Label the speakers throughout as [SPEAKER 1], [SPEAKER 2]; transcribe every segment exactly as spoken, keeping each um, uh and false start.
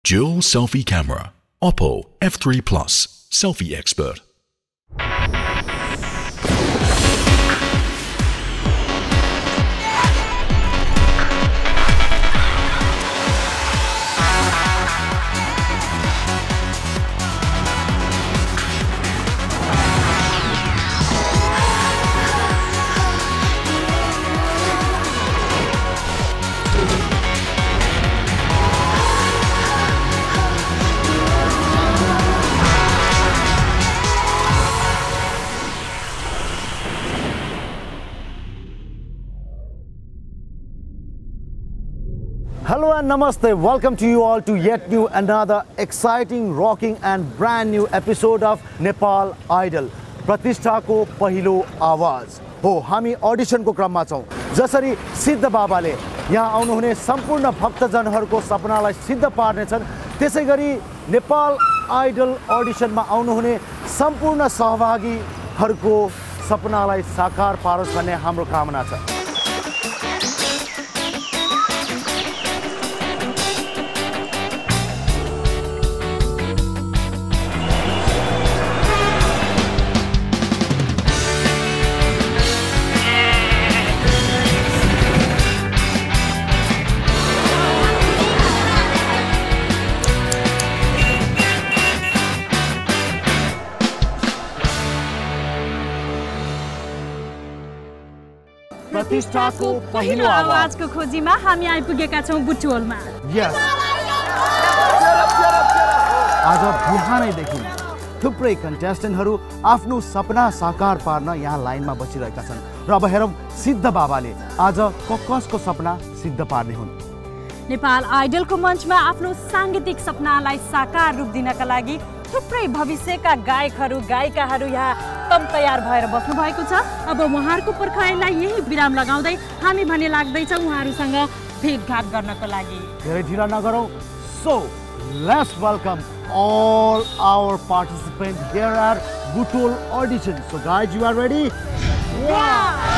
[SPEAKER 1] Dual selfie camera. Oppo F three Plus. Selfie expert.
[SPEAKER 2] Hello and namaste. Welcome to you all to yet new another exciting, rocking and brand new episode of Nepal Idol. प्रतिष्ठा को पहिलो आवाज हो हामी audition को क्रममा छौं जसरी सिद्ध बाबाले यहाँ आउनुहुने सम्पूर्ण भक्तजनहरुको सपनालाई सिद्ध पार्नेछन् त्यसैगरी नेपाल आइडल ऑडिशनमा आउनुहुने सम्पूर्ण सहभागीहरुको सपनालाई साकार पारोस् भन्ने हाम्रो कामना छ। प्रतिष्ठाको
[SPEAKER 3] पहिलो आवाजको खोजीमा हामी आइपुगेका छौं बुटवलमा।
[SPEAKER 2] यस आज बिहानैदेखि थुप्रै कन्टेस्टेन्टहरु आफ्नो सपना साकार पार्न यहाँ लाइनमा बसिरहेका छन् र अब हेरौं सिद्ध बाबाले आज कसको सपना सिद्ध पार्ने हुन्।
[SPEAKER 3] नेपाल आइडलको मञ्चमा आफ्नो सांगीतिक सपनालाई साकार रूप दिनका लागि थुप्रै भविष्यका गायकहरु गायिकाहरु यहाँ कम तयार भएर बस्नु भएको छ। अब उहाँहरुको पर्खाइलाई यही विराम लगाउँदै हामी भने लाग्दै छौं उहाँहरुसँग भेटघाट गर्नको लागि।
[SPEAKER 2] धेरै ढिला नगरौं। So let's welcome all our participants here at Butol audition. So guys, you are ready?
[SPEAKER 3] Yeah!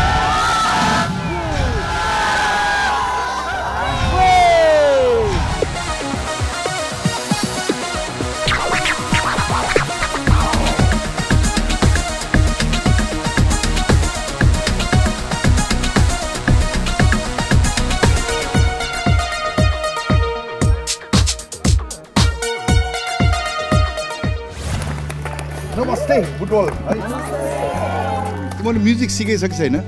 [SPEAKER 4] नमस्ते बुटवल है तिमीले म्युजिक सिकेछ कि छैन?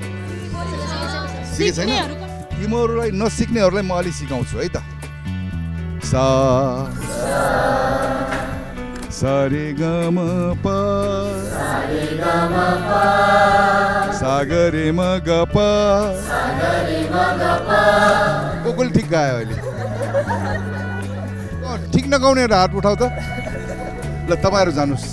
[SPEAKER 4] सिके छैन? तिमीहरूलाई नसिक्नेहरूलाई म अलि सिकाउँछु है त। सा सा रे ग म प सा रे ग म प सा ग रे म ग प सा ग रे म ग प कोकोल ठीक गायो अहिले। ठीक नगाउने हात उठाउ त। ल तपाईहरु जानुस्।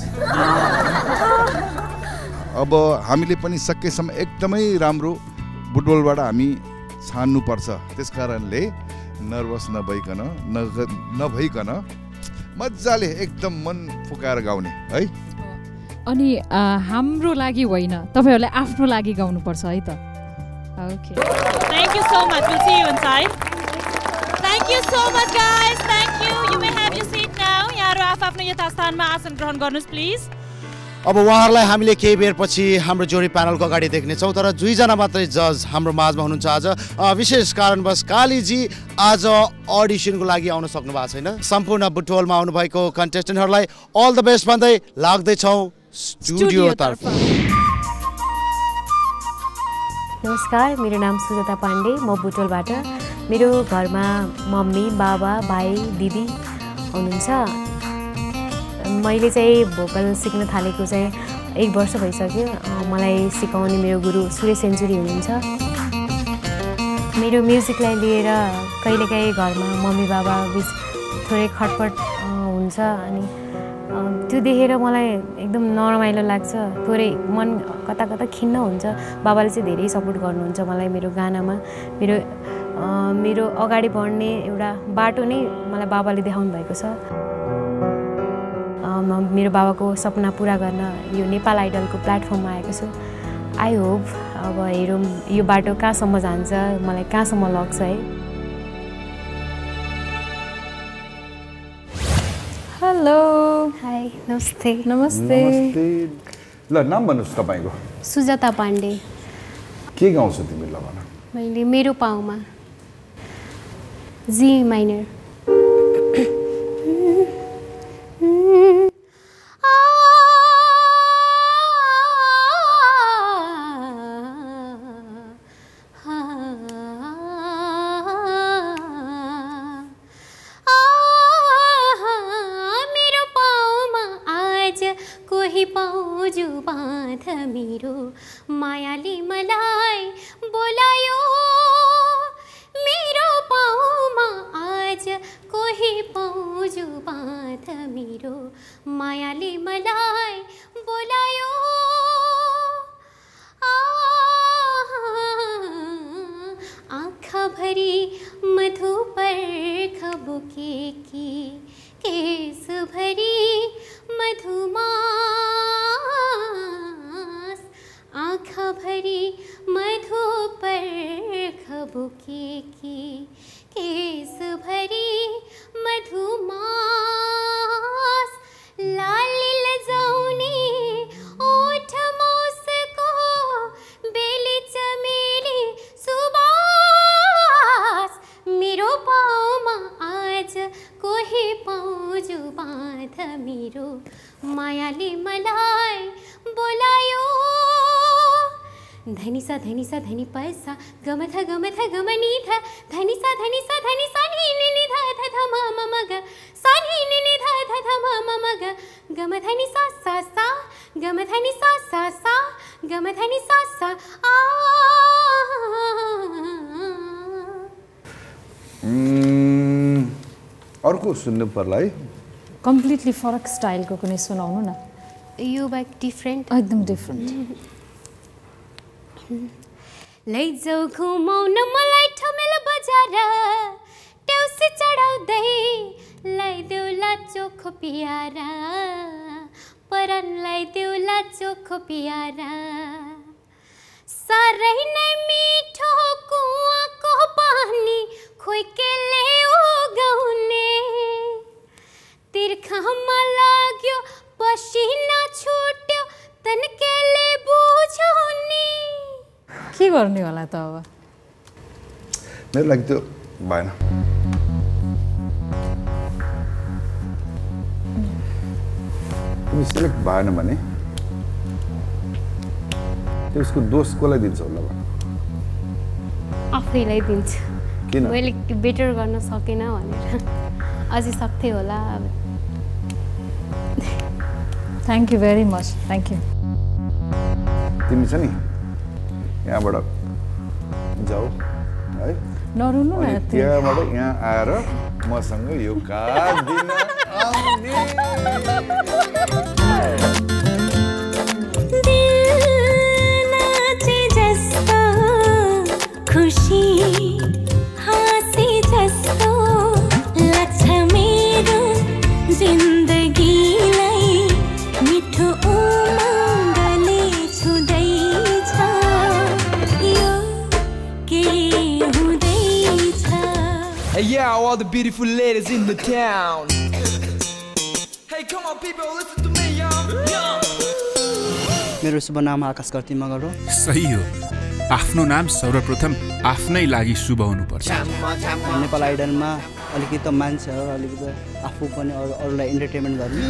[SPEAKER 4] अब हामीले पनि सकेसम्म एकदमै राम्रो बुटवलबाट हामी छान्नु पर्छ। त्यसकारणले नर्भस नभइकन नभइकन मज्जाले एकदम मन फुकाएर गाउने है।
[SPEAKER 5] अनि हाम्रो लागि होइन तपाईहरुले आफ्नो लागि गाउनु पर्छ है त। Okay
[SPEAKER 3] Thank you so much. We'll see you inside. Thank you so much guys. Thank you. You may have your seat now. यहाँहरु आफ्नो यथास्थानमा आसन ग्रहण गर्नुस् प्लिज।
[SPEAKER 2] अब उहाँहरुलाई हामीले केही बेर पछि हाम्रो जोडी प्यानलको अगाडि देख्ने छौं तर दुई जना मात्रै जज हाम्रो माझमा हुनुहुन्छ आज। विशेष कारणवश कालीजी आज अडिसनको लागि आउन सक्नु भएको छैन। सम्पूर्ण बुटवलमा आउनु भएको कन्टेस्टेन्टहरुलाई अल द बेस्ट भन्दै लाग्दै छौं स्टुडियो तर्फ।
[SPEAKER 6] नमस्कार, मेरो नाम सुजाता पाण्डे, म बुटवलबाट। मेरो घरमा मम्मी बाबा भाइ दिदी हुनुहुन्छ। मैले चाहिँ भोकल सिक्न थालेको चाहिँ एक वर्ष भइसक्यो। मलाई सिकाउने मेरो गुरु सुरेश सेन्चुरी हुनुहुन्छ। मेरो म्युजिकलाई लिएर कहिलेकाहीँ घरमा मम्मी बाबा बिच थोरै खटपट हुन्छ अनि त्यो देखेर मलाई एकदम नरमाइलो लाग्छ। थोरै मन कता कता खिन्न हुन्छ। बाबाले चाहिँ धेरै सपोर्ट गर्नुहुन्छ मलाई मेरो गानामा। मेरो मेरो अगाडि बढ्ने एउटा बाटो नै मलाई बाबाले देखाउनु भएको छ। मेरो बाबाको सपना पूरा गर्न यो नेपाल आइडलको प्लेटफर्ममा आएको छु। आई होप अब हेरौँ यो बाटो कहाँसम्म जान्छ, मलाई कहाँसम्म लग्छ है।
[SPEAKER 5] हेलो
[SPEAKER 6] हाई नमस्ते
[SPEAKER 5] नमस्ते
[SPEAKER 4] नमस्ते ल नाम भन्नुहोस् तपाईँको
[SPEAKER 6] सुजाता पाण्डे
[SPEAKER 4] के गाउँछ तिमी ल भन
[SPEAKER 6] मैले मेरो पाउमा जी माइनर
[SPEAKER 7] मायाले मलाई बोलायो मेरो पाउमा आज कोही पाउजु बाँध मेरो मायाले मलाई बोलायो आँखाभरि मधु पर्ख बोकेकी केसभरि मधुमास आँखाभरि मधु पर्ख बोकेकी केसभरि मधुमास लाली लजाउने ओठ मौसको बेली चमेली सुबास मेरो पाउमा आज कोही पाउजु बाँध मेरो मायाले मलाई बोलायो धनी सा धनी सा धनी पैसा गम थ गम थ गम नी थ धनी सा धनी सा धनी सा नी नी नी ध ध ध म म म ग सा नी नी नी ध ध ध म म म ग गम धनी सा सा सा गम धनी सा सा सा गम धनी सा सा आ
[SPEAKER 4] अर्को सुन्नु पर्ला है
[SPEAKER 5] कम्प्लिटली फरक स्टाइलको कुनै सुनाउनु न
[SPEAKER 6] यो बाइक डिफ्रेन्ट
[SPEAKER 5] एकदम डिफ्रेन्ट
[SPEAKER 7] लैजाऊ घुमाउन मलाई ठमेल बजार ट्याउसी चढाउँदै लैदेऊला चोखो पियारा परनलाई देऊला चोखो पियारा साह्रै नै मिठो कुवाको पानी खोइकेले उगाउने तिर्खामा लाग्यो पसिना छुट्यो तन्केले बुझाउने
[SPEAKER 5] के गर्ने होला त अब
[SPEAKER 4] मेरो लागि त्यो भएन तिमी सेलेक्ट भएन भने त्यो उसको दोष कसलाई दिन्छ होला भन
[SPEAKER 6] आफैलाई दिन्छु
[SPEAKER 4] किन
[SPEAKER 6] मैले बेटर गर्न सकेन भनेर अझै सक्थे होला
[SPEAKER 5] thank you very much thank you
[SPEAKER 4] तिमी छ नि यहाँबाट जाऊ है
[SPEAKER 5] नरुनु न
[SPEAKER 4] त्यहाँबाट यहाँ आएर मसँग यो कार्ड दिन आउने
[SPEAKER 7] खुशी हाँसी जस्तो लाग्छ मेरो जिन्दगीलाई मिठो उमङ्गले छुँदैछ यो के हुँदैछ
[SPEAKER 8] Hey yeah, all the beautiful ladies in the town. Hey come on people, listen to me y'all.
[SPEAKER 9] मेरो शुभ नाम आकाश कर्ती मगर हो
[SPEAKER 10] सही हो आफ्नो नाम सर्वप्रथम आफ्नै लागि शुभ हुनुपर्छ
[SPEAKER 9] नेपाल आइडलमा अलिकति मान्छेहरू अलिकति आफू पनि अरू अरूलाई इन्टरटेनमेन्ट गर्ने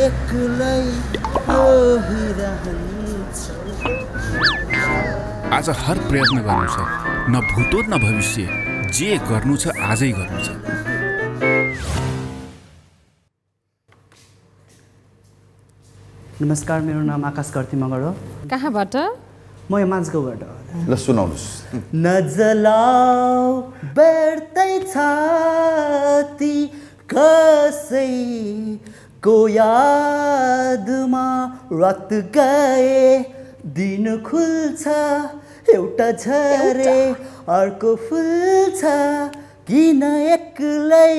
[SPEAKER 10] आज हर प्रयत्न गर्नु छ न भूतोत न भविष्य जे गर्नु छ आजै गर्नु छ
[SPEAKER 9] नमस्कार मेरो नाम आकाश कर्ती मगर हो
[SPEAKER 5] कहाँबाट
[SPEAKER 9] म यहाँ मान्छेकोबाट
[SPEAKER 4] ल सुनाउनुहोस्
[SPEAKER 9] नजलाऊ बढ्दै छाती कसैको यादमा रात गए दिन खुल्छ एउटा झरे अर्को फुल्छ किन एक्लै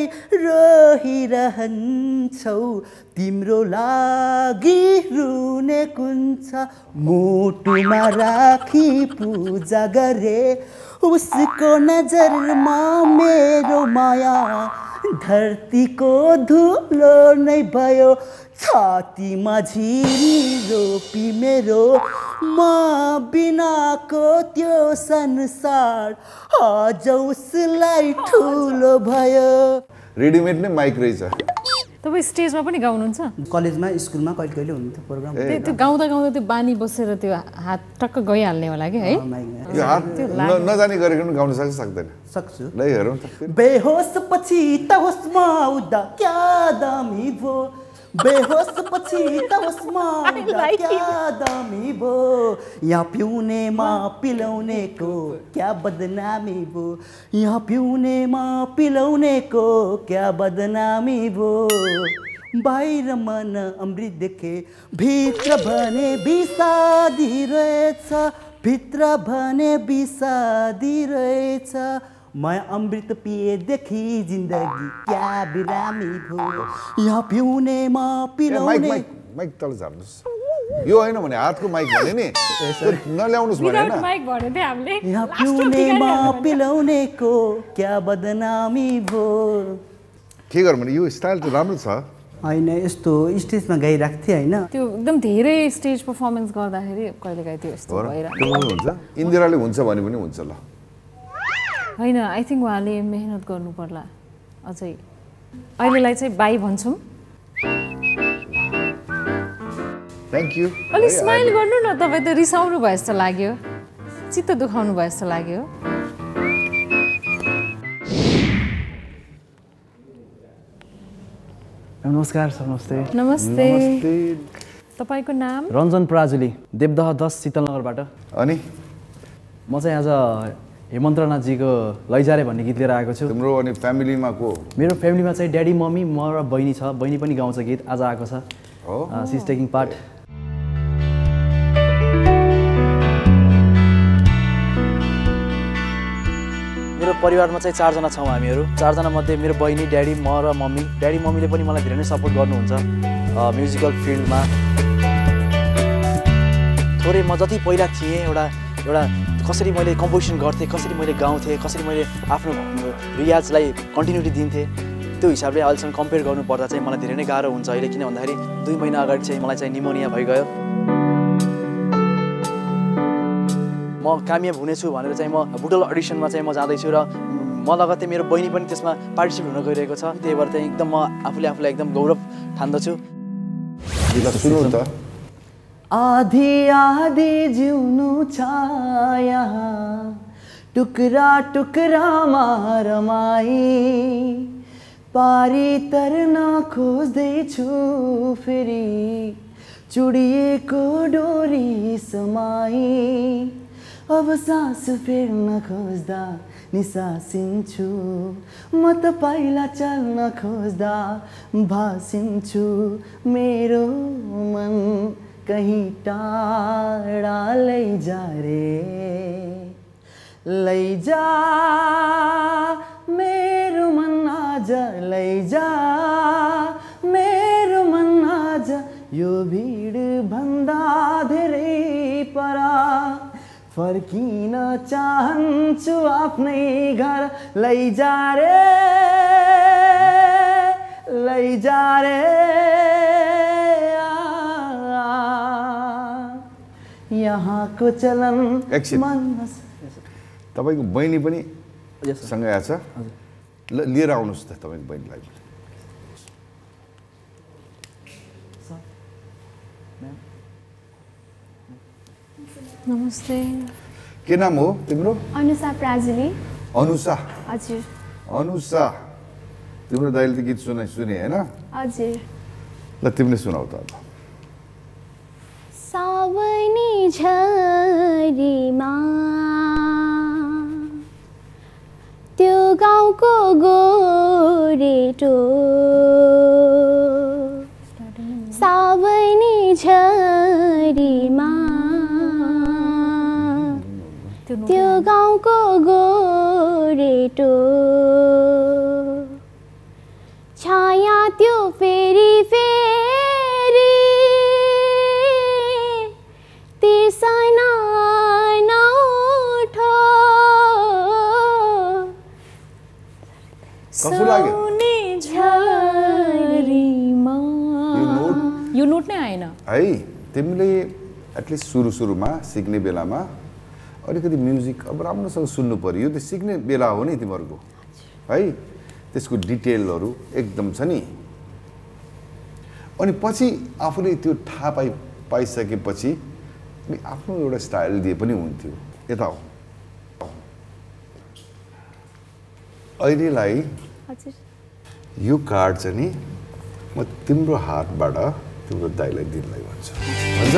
[SPEAKER 9] रोहिरहन्छौ तिम्रो लागि रुने कुन छ मुटुमा राखी पूजा गरे उसको नजरमा मेरो माया धरतीको धुलो नै भयो छातीमा झिरी रोपी मेरो म बिनाको त्यो संसार अझ उसलाई ठुलो भयो।
[SPEAKER 4] रेडिमेड नै माइक रहेछ।
[SPEAKER 5] तपाईँ स्टेजमा पनि गाउनुहुन्छ?
[SPEAKER 9] कलेजमा स्कुलमा कहिले कहिले हुन्थ्यो प्रोग्राम।
[SPEAKER 5] त्यो गाउँदा गाउँदा त्यो बानी बसेर त्यो हात टक्क गइहाल्ने होला कि है?
[SPEAKER 4] यो हात नजानी गरेको पनि गाउन सक्छ सक्दैन?
[SPEAKER 9] सक्छु।
[SPEAKER 4] ल हेरौँ त।
[SPEAKER 9] बेहोस पछि त होसमा उदा क्या दामी भो, बेहोस पछि त होसमा उदा क्या दामी भो, यहाँ पिउनेमा पिलाउनेको क्या बदनामी भो, यहाँ पिउनेमा पिलाउनेको क्या बदनामी भो। बाहिर मन अमृत देखे भित्र भने विषादी रहेछ, भित्र भने विषादी रहेछ। मैं अमृत पिएदेखि जिन्दगी क्या बिरामी भो, यहाँ पिउनेमा पिलाउने।
[SPEAKER 4] माइक माइक तल झार्नुहोस्। यो होइन भने हातको माइक भने नि नल्याउनुहोस् भने हैन।
[SPEAKER 5] माइक भने थिए हामीले।
[SPEAKER 9] यहाँ पिउनेमा पिलाउनेको क्या बदनामी भो।
[SPEAKER 4] के गर्नु भने यो स्टाइल त राम्रो छ
[SPEAKER 9] होइन, यस्तो स्टेजमा गाइरहेको थिएँ होइन।
[SPEAKER 5] त्यो एकदम धेरै स्टेज पर्फर्मेन्स गर्दाखेरि कहिलेकाहीँ त्यो यस्तो भइरहेको
[SPEAKER 4] हुन्छ। इन्दिराले हुन्छ भने पनि हुन्छ ल
[SPEAKER 5] होइन। आई थिङ्क उहाँले मेहनत गर्नु पर्ला अझै। अहिलेलाई चाहिँ बाई भन्छौँ।
[SPEAKER 4] Thank you.
[SPEAKER 5] अलिक स्माइल गर्नु न, तपाईँ त रिसाउनु भयो जस्तो लाग्यो, चित्त दुखाउनु भयो जस्तो लाग्यो।
[SPEAKER 11] नमस्कार सर। नमस्ते।
[SPEAKER 5] नमस्ते। तपाईँको नाम?
[SPEAKER 11] रञ्जन पराजुली, देवदह दस शीतलनगरबाट।
[SPEAKER 4] अनि
[SPEAKER 11] म चाहिँ आज हेमन्तनाथजीको लैजारे भन्ने गीत लिएर आएको छु।
[SPEAKER 4] तिम्रो अनि फ्यामिलीमा को?
[SPEAKER 11] मेरो फ्यामिलीमा चाहिँ ड्याडी मम्मी म र बहिनी छ। बहिनी पनि गाउँछ गीत, आज आएको छ। She is taking part. मेरो परिवारमा चाहिँ चारजना छौँ हामीहरू। चारजना मध्ये मेरो बहिनी, ड्याडी, म र मम्मी। ड्याडी मम्मीले पनि मलाई धेरै नै सपोर्ट गर्नुहुन्छ म्युजिकल फिल्डमा। थोरै म जति पहिला थिएँ एउटा एउटा कसरी मैले कम्पोजिसन गर्थेँ, कसरी मैले गाउँथेँ, कसरी मैले आफ्नो रियाजलाई कन्टिन्युटी दिन्थेँ, त्यो हिसाबले अहिलेसम्म कम्पेयर गर्नुपर्दा चाहिँ मलाई धेरै नै गाह्रो हुन्छ अहिले। किन भन्दाखेरि दुई महिना अगाडि चाहिँ मलाई चाहिँ निमोनिया भइगयो। म कामयाब हुनेछु भनेर चाहिँ म बुटोल अडिसनमा चाहिँ म जाँदैछु र म लगत्तै मेरो बहिनी पनि त्यसमा पार्टिसिपेट हुन गइरहेको छ। त्यही भएर चाहिँ एकदम म आफूले आफूलाई एकदम गौरव ठान्दछु।
[SPEAKER 9] आधी आधी जिउनु छ यहाँ टुक्रा टुक्रामा रमाई, पारी तर्न खोज्दैछु फेरि चुडिएको डोरी समाई। अब सास फेर्न खोज्दा निसासिन्छु म, तपाईँलाई चल्न खोज्दा भासिन्छु। मेरो मन कहीं टाढा लैजा रे, लैजा मेरो मन आज, लैजा मेरो मन आज, यो भिड भन्दा धेरै परा फर्किन चाहन्छु आफ्नै घर। लैजा रे, लैजा रे, यहाँको चलन मन।
[SPEAKER 4] तपाईँको बहिनी पनि सँगै आएछ, लिएर आउनुहोस् त तपाईँको बहिनीलाई।
[SPEAKER 5] नमस्ते।
[SPEAKER 4] के नाम हो तिम्रो?
[SPEAKER 7] अनुसा प्राजुली।
[SPEAKER 4] अनुसा?
[SPEAKER 7] हजुर।
[SPEAKER 4] अनुसा, तिम्रो दाइले त गीत सुने सुने होइन?
[SPEAKER 7] हजुर।
[SPEAKER 4] ल तिमीले सुनाऊ त अब।
[SPEAKER 7] सावनी झरीमा त्यो गाउँको गोरेटो, सावनी झरीमा त्यो गाउँको गोरेटो, छाया त्यो फेरि फेरि तिर्सना नउठो।
[SPEAKER 4] कस्तो लाग्यो?
[SPEAKER 7] सुने
[SPEAKER 5] यो नोट नै आएन
[SPEAKER 12] है तिमीले एटलिस्ट सुरु सुरुमा सिक्ने बेलामा अलिकति म्युजिक अब राम्रोसँग सुन्नु पर्यो यो त सिक्ने बेला हो नि तिमीहरूको है त्यसको डिटेलहरू एकदम छ नि अनि पछि आफूले त्यो थाहा पाइ पाइसकेपछि आफ्नो एउटा स्टाइल दिए पनि हुन्थ्यो यता हो अहिलेलाई यो कार्ड चाहिँ नि म तिम्रो हातबाट तिम्रो दाइलाई दिनलाई भन्छु हुन्छ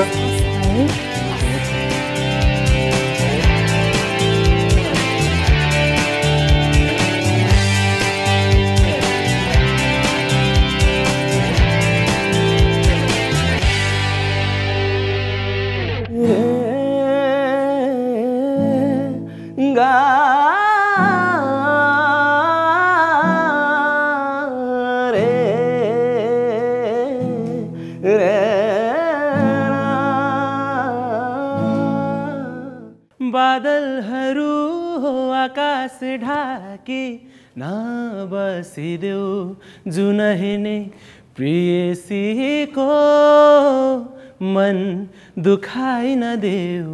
[SPEAKER 13] बादलहरू हो आकाश ढाके नबसिदेऊ जुन हेर्ने प्रेयसीको मन दुखाइ नदेऊ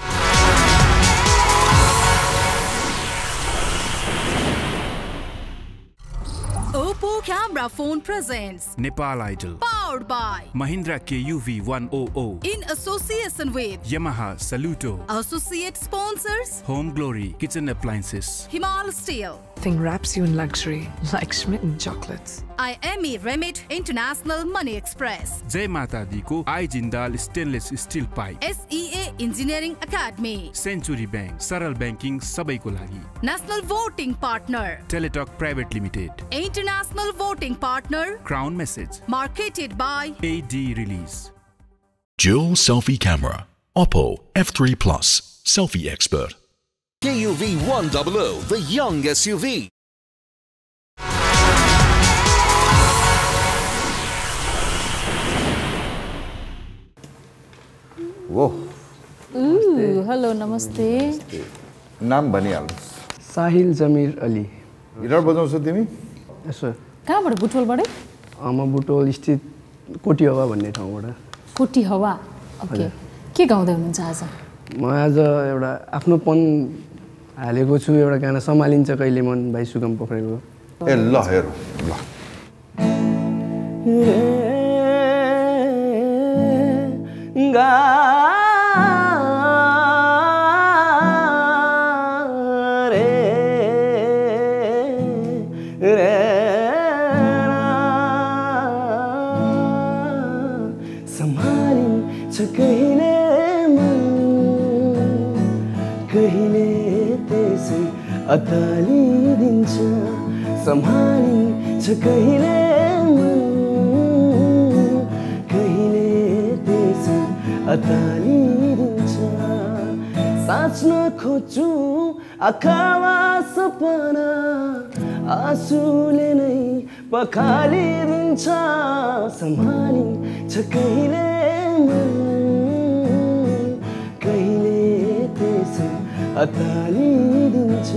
[SPEAKER 14] Oppo Camera Phone presents
[SPEAKER 10] Nepal Idol
[SPEAKER 14] powered by
[SPEAKER 10] Mahindra K U V one hundred
[SPEAKER 14] in association with
[SPEAKER 10] Yamaha Saluto
[SPEAKER 14] associate sponsors
[SPEAKER 10] Home Glory Kitchen Appliances
[SPEAKER 14] Himal Steel
[SPEAKER 15] Thing wraps you in luxury like smitten chocolates.
[SPEAKER 14] I M E Remit International Money Express
[SPEAKER 10] Jai Mata Di ko I Jindal Stainless Steel Pipe
[SPEAKER 14] S E A Engineering Academy
[SPEAKER 10] Century Bank Saral Banking sabaiko lagi
[SPEAKER 14] National Voting Partner
[SPEAKER 10] Teletalk Private Limited
[SPEAKER 14] International Voting Partner
[SPEAKER 10] Crown Message
[SPEAKER 14] Marketed by
[SPEAKER 10] A D Release
[SPEAKER 1] Dual Selfie Camera Oppo F three Plus Selfie Expert
[SPEAKER 16] K U V one hundred, the young S U V.
[SPEAKER 12] वो
[SPEAKER 5] hello नमस्ते
[SPEAKER 12] नाम भनिहाल्नुहोस्
[SPEAKER 17] Sahil Jamir Ali
[SPEAKER 12] guitar बजाउँछौ तिमी
[SPEAKER 17] यसो
[SPEAKER 5] कहाँबाट बुटोलबाटै
[SPEAKER 17] म बुटोल स्थित कोटी हवा भन्ने ठाउँबाट
[SPEAKER 5] कोटी हवा ओके के गाउँदै हुनुहुन्छ आज
[SPEAKER 17] म आज एउटा आफ्नोपन हालेको छु एउटा गाना सम्हालिन्छ कहिले मन भाइ सुगम पोखरेलको
[SPEAKER 12] ए ल हेर ल
[SPEAKER 13] गा रे रे सम्हालिन्छ कहिले कहिले त्यसै अतालिदिन्छ सम्हालिन्छ कहिले कहिले त्यसै अतालिदिन्छ साँच्न खोज्छु आँखामा सपना आँसुले नै पखालिदिन्छ सम्हालिन्छ कहिले कहिले त्यसै अतालिदिन्छ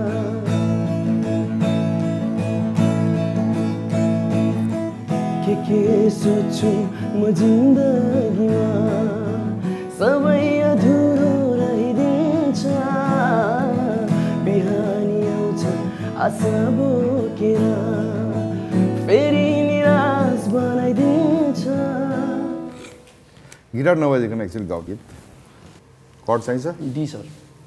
[SPEAKER 13] के के सोच्छु म जिन्दगीमा सबै अधुरो रहिदिन्छ बिहानी आउँछ आशा बोकेर फेरि निराश बनाइदिन्छ
[SPEAKER 12] गिटार नबजाइकन एक्चुअली गाउँ गीत कर्ड चाहिन्छ
[SPEAKER 17] डी सर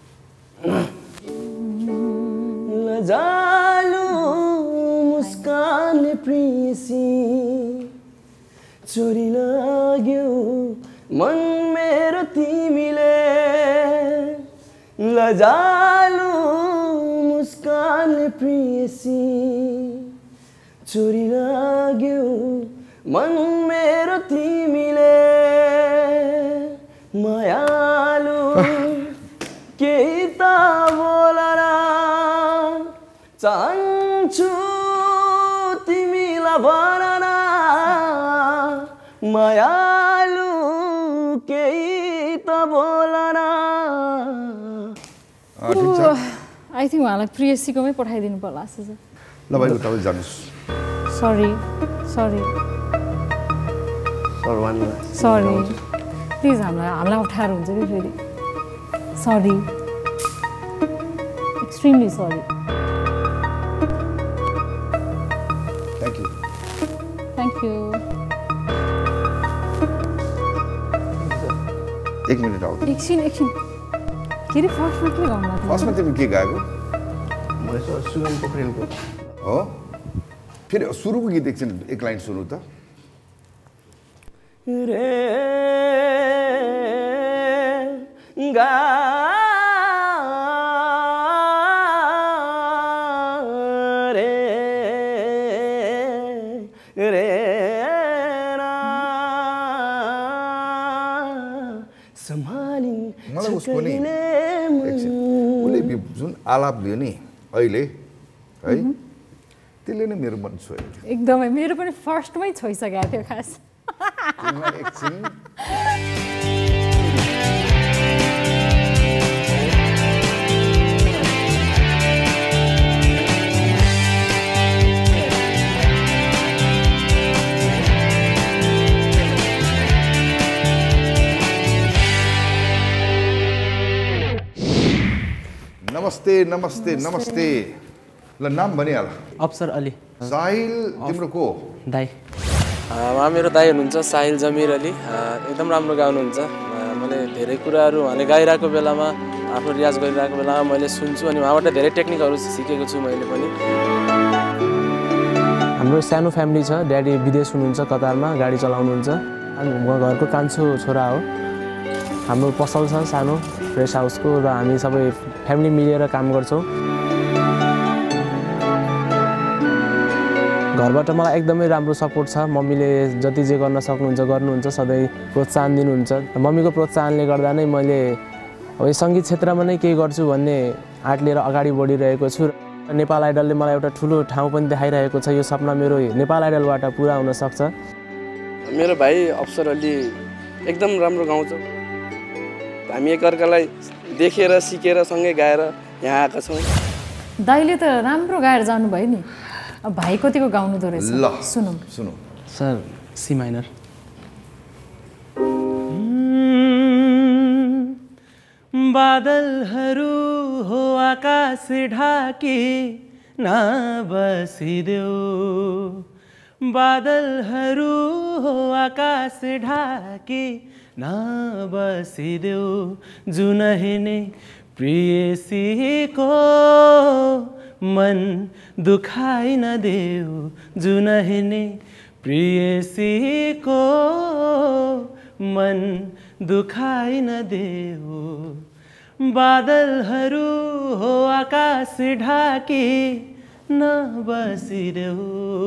[SPEAKER 13] लजालु मुस्कान प्रियसी चोरी लाग्यो मन मेरो तिमीले लजालु मुस्कान प्रियसी चोरी लाग्यो मन मेरो तिमीले मायालु केही त बोला न चाहन्छु तिमीलाई भन न मायालु केही त बोला न
[SPEAKER 5] आई थिङ्क उहाँलाई प्रियसीकोमै पठाइदिनु पर्ला जस्तो छ
[SPEAKER 12] ल भाइ तपाईँ जानुहोस्
[SPEAKER 5] sorry sorry
[SPEAKER 17] for one
[SPEAKER 5] sorry please हामीलाई हामीलाई अप्ठ्यारो हुन्छ कि फेरि sorry extremely sorry
[SPEAKER 12] thank you
[SPEAKER 5] thank you
[SPEAKER 12] एक मिनट आऊ
[SPEAKER 5] एकछिन एकछिन के अरे फर्स्टमा के गाउनु भएको
[SPEAKER 12] फर्स्टमा तिमी के गाएको
[SPEAKER 17] मैले सुगम पोखरेलको
[SPEAKER 12] हो फेरि सुरुको गीत एकछिन एक लाइन सुरु त
[SPEAKER 13] रे गा रे रे
[SPEAKER 12] मलाई उसको नि उसले जुन आलाप दियो नि अहिले है त्यसले नै मेरो मन छोयो
[SPEAKER 5] एकदमै मेरो पनि फर्स्टमै छोइसकेको थियो खास
[SPEAKER 12] एकछिन नमस्ते नमस्ते नमस्ते ल नाम भनिहाल
[SPEAKER 18] अफसर अली
[SPEAKER 12] साहिल तिम्रो को
[SPEAKER 18] दाई
[SPEAKER 19] उहाँ मेरो दाई हुनुहुन्छ साहिल जमिर अली एकदम राम्रो गाउनुहुन्छ मैले धेरै कुराहरू उहाँले गाइरहेको बेलामा आफ्नो रियाज गरिरहेको बेलामा मैले सुन्छु अनि उहाँबाट धेरै टेक्निकहरू सिकेको छु मैले पनि हाम्रो सानो फ्यामिली छ ड्याडी विदेश हुनुहुन्छ कतारमा गाडी चलाउनुहुन्छ अनि म घरको कान्छो छोरा हो हाम्रो पसल छ सानो फ्रेस हाउसको र हामी सबै फ्यामिली मिलेर काम गर्छौँ घरबाट मलाई एकदमै राम्रो सपोर्ट छ मम्मीले जति जे गर्न सक्नुहुन्छ गर्नुहुन्छ सधैँ प्रोत्साहन दिनुहुन्छ मम्मीको प्रोत्साहनले गर्दा नै मैले अब यो सङ्गीत क्षेत्रमा नै केही गर्छु भन्ने आँट लिएर अगाडि बढिरहेको छु नेपाल आइडलले मलाई एउटा ठुलो ठाउँ पनि देखाइरहेको छ यो सपना मेरो नेपाल आइडलबाट पुरा हुन सक्छ
[SPEAKER 17] मेरो भाइ अफसर अली एकदम राम्रो गाउँछ हामी एकअर्कालाई देखेर सिकेर सँगै गाएर यहाँ आएका छौँ
[SPEAKER 5] दाइले त राम्रो गाएर जानुभयो नि अब भाइ कतिको गाउनु दो रहेछ
[SPEAKER 12] ल
[SPEAKER 5] सुनौ
[SPEAKER 12] सुनौ
[SPEAKER 18] सर सी माइनर
[SPEAKER 13] बादलहरू हो आकाश ढाके नबसिदेऊ बादलहरू हो आकाश ढाके नबसिदेऊ जुन हेर्ने प्रियसीको मन दुखाइ नदेऊ जुन हेर्ने प्रियसीको मन दुखाइ नदेऊ बादलहरू हो आकाश ढाके नबसिदेऊ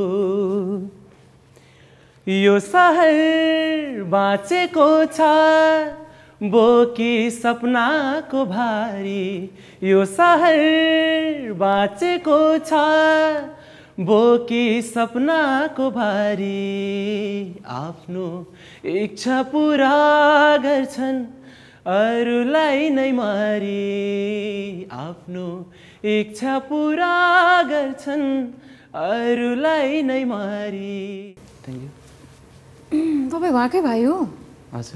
[SPEAKER 13] यो सहर बाँचेको छ बोकी सपनाको भारी यो सहर बाँचेको छ बोकी सपनाको भारी आफ्नो इच्छा पुरा गर्छन् अरूलाई नै मारी आफ्नो इच्छा पुरा गर्छन् अरूलाई नै मारी
[SPEAKER 18] थ्याङ्क यू
[SPEAKER 5] तपाईँ उहाँकै भाइ हो
[SPEAKER 18] हजुर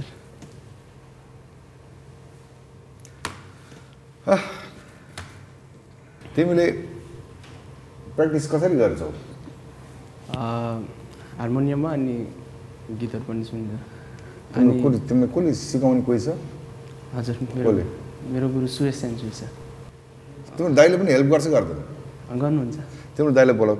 [SPEAKER 12] तिमीले प्र्याक्टिस कसरी गर्छौ
[SPEAKER 18] हार्मोनियममा अनि गीतहरू पनि सुन्छ
[SPEAKER 12] अनि तिमीलाई कसले सिकाउने कोही छ
[SPEAKER 18] हजुर मेरो मेरो गुरु सुरेश सेन्चुरी छ
[SPEAKER 12] तिम्रो दाइले पनि हेल्प गर्छ गर्दैन
[SPEAKER 18] गर्नुहुन्छ
[SPEAKER 12] तिम्रो दाइलाई बोलाउ त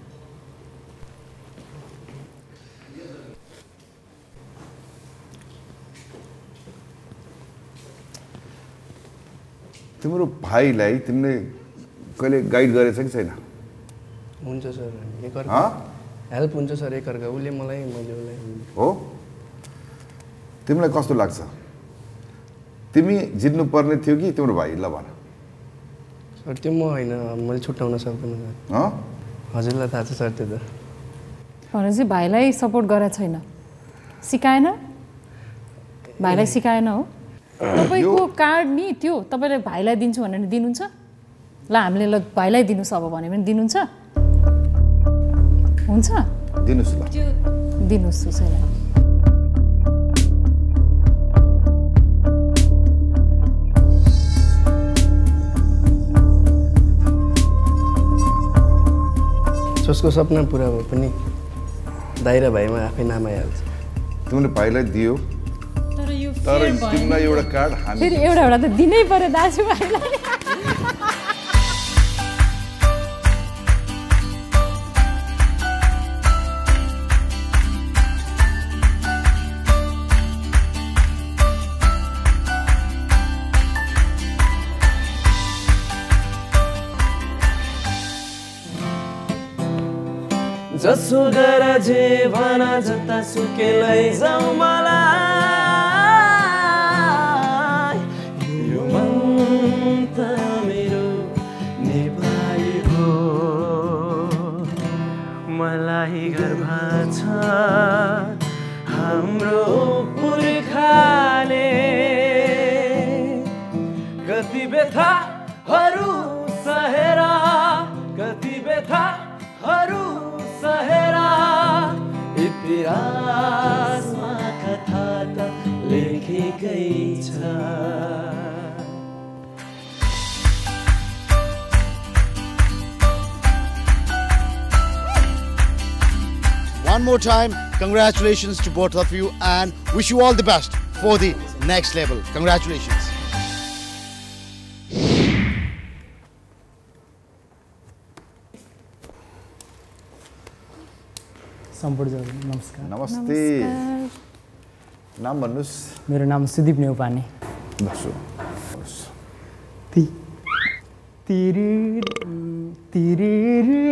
[SPEAKER 12] तिम्रो भाइलाई तिमीले कहिले गाइड गरेछ कि छैन
[SPEAKER 17] हुन्छ सर एकअर्का हेल्प हुन्छ सर एकअर्का उसले मलाई मैले उसलाई
[SPEAKER 12] हो तिमीलाई कस्तो लाग्छ तिमी जित्नु पर्ने थियो कि तिम्रो भाइ ल भन
[SPEAKER 17] सर त्यो म होइन मैले छुट्याउन सक्दिनँ हजुरलाई थाहा छ सर त्यो त
[SPEAKER 5] भनेपछि भाइलाई सपोर्ट गरेको छैन सिकाएन भाइलाई सिकाएन हो तपाईँको कार्ड नि त्यो तपाईँले भाइलाई दिन्छु भनेर दिनुहुन्छ ल हामीले ल भाइलाई दिनुहोस् अब भने पनि दिनुहुन्छ हुन्छ
[SPEAKER 12] दिनुहोस् ल
[SPEAKER 5] दिनुहोस् उसैलाई
[SPEAKER 17] जसको सपना पुरा भए पनि दाइ र भाइमा आफै नाम आइहाल्छ।
[SPEAKER 12] तिमीले भाइलाई दियो तर तिमीलाई एउटा कार्ड हामी
[SPEAKER 5] फेरि एउटा एउटा त दिनै पर्यो दाजुभाइलाई।
[SPEAKER 13] जसो गर जे भन जता सुके लैजाऊ मलाई यो मन त मेरो नेपाली हो मलाई गर्व छ हाम्रो पुर्खाले कति व्यथाहरू सहेर कति व्यथाहरू सहेरा इतिहासमा कथा त लेखेकै छ।
[SPEAKER 2] One more time, congratulations to both of you and wish you all the best for the next level. Congratulations.
[SPEAKER 20] सम्पूर्ण नमस्कार।
[SPEAKER 12] नमस्ते। नाम भन्नुस्?
[SPEAKER 20] मेरो नाम सुदीप नेउपाने।
[SPEAKER 12] बसो।
[SPEAKER 20] ती तिरी तिरी रे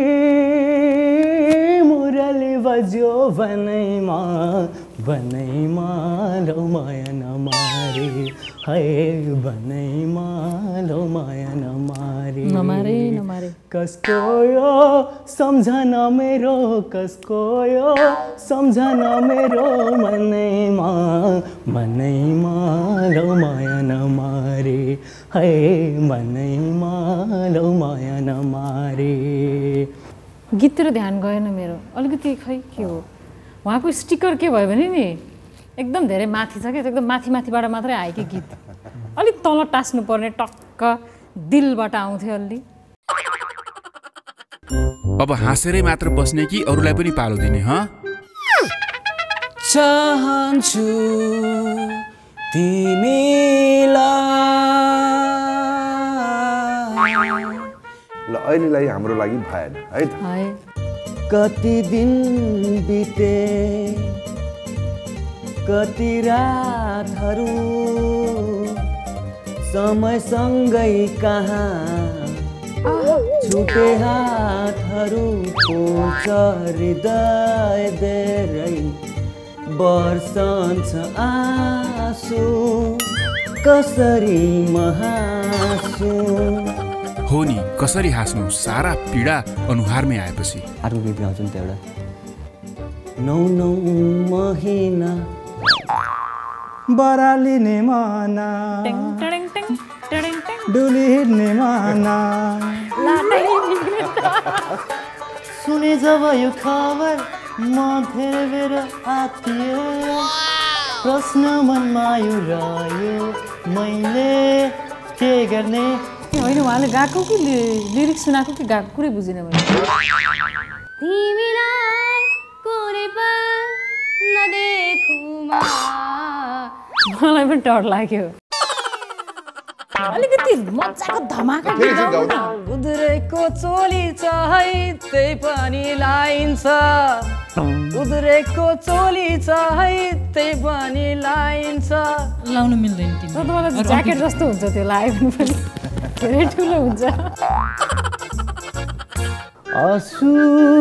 [SPEAKER 20] मुरली बज्यो बनैमा बनैमा लो माया नमारे है बनैमा लो माया नमारे
[SPEAKER 5] नमारे नमारे
[SPEAKER 20] कसको यो सम्झना मेरो कसको यो सम्झना मेरो मनैमा मनैमा लो माया नमारे है मनैमा लो माया नमारे।
[SPEAKER 5] गीततिर ध्यान गएन मेरो अलिकति खै के हो उहाँको स्टिकर के भयो भने नि एकदम धेरै माथि छ कि एकदम माथि माथिबाट मात्रै आयो कि गीत अलिक तल टास्नु पर्ने टक्क दिलबाट आउँथ्यो अलि।
[SPEAKER 10] अब हाँसेरै मात्र बस्ने कि अरूलाई पनि पालो दिने ह?
[SPEAKER 13] चाहन्छु तिमीलाई
[SPEAKER 12] ल अहिलेलाई हाम्रो लागि भएन है त।
[SPEAKER 13] कति दिन बिते कति रातहरू समयसँगै कहाँ छुटे हातहरू पोल्छ हृदय धेरै बर्सन्छ आँसु कसरी महासु
[SPEAKER 10] हो नि कसरी हाँस्नु सारा पीडा अनुहारमै आएपछि।
[SPEAKER 9] अर्को गीत गाउँछु नि त एउटा।
[SPEAKER 20] नौ नौ महिना बरालिने माना डुली हिँड्ने माना सुने जब यो खबर म धेरै बेर आत्तियो प्रश्न मनमा यो रह्यो मैले के गर्ने।
[SPEAKER 5] होइन उहाँले गाएको कि लिरिक्स सुनाएको कि गाएको कुरै बुझिनँ मैले।
[SPEAKER 7] तिमीलाई कुनै पल नदेखुमा
[SPEAKER 5] मलाई पनि डर लाग्यो अलिकति मजाको धमाका गीत गाउनु न।
[SPEAKER 13] उद्रेको चोली छ है त्यही पनि लाइन्छ उद्रेको चोली छ है त्यही पनि लाइन्छ
[SPEAKER 3] लाउनु मिल्दैन तिमी।
[SPEAKER 5] तर मलाई ज्याकेट जस्तो हुन्छ त्यो लगायो भने पनि धेरै ठुलो हुन्छ।
[SPEAKER 20] आँसु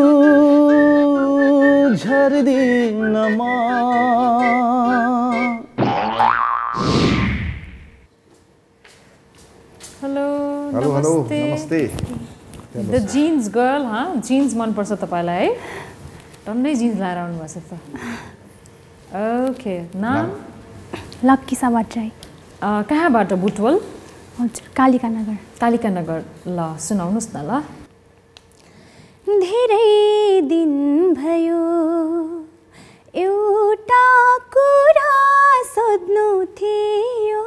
[SPEAKER 20] झर्दिन म
[SPEAKER 5] हेलो
[SPEAKER 12] हेलो हेलो नमस्ते।
[SPEAKER 5] द जिन्स गर्ल हाँ जिन्स मनपर्छ तपाईँलाई है टन्नै जिन्स लगाएर आउनुभएको छ त। ओके नाम
[SPEAKER 7] लक्की साबाट्राई।
[SPEAKER 5] कहाँबाट? बुटवल?
[SPEAKER 7] हजुर कालिका नगर।
[SPEAKER 5] कालिका नगर ल सुनाउनुहोस् न ल।
[SPEAKER 7] धेरै दिन भयो एउटा कुरा सोध्नु थियो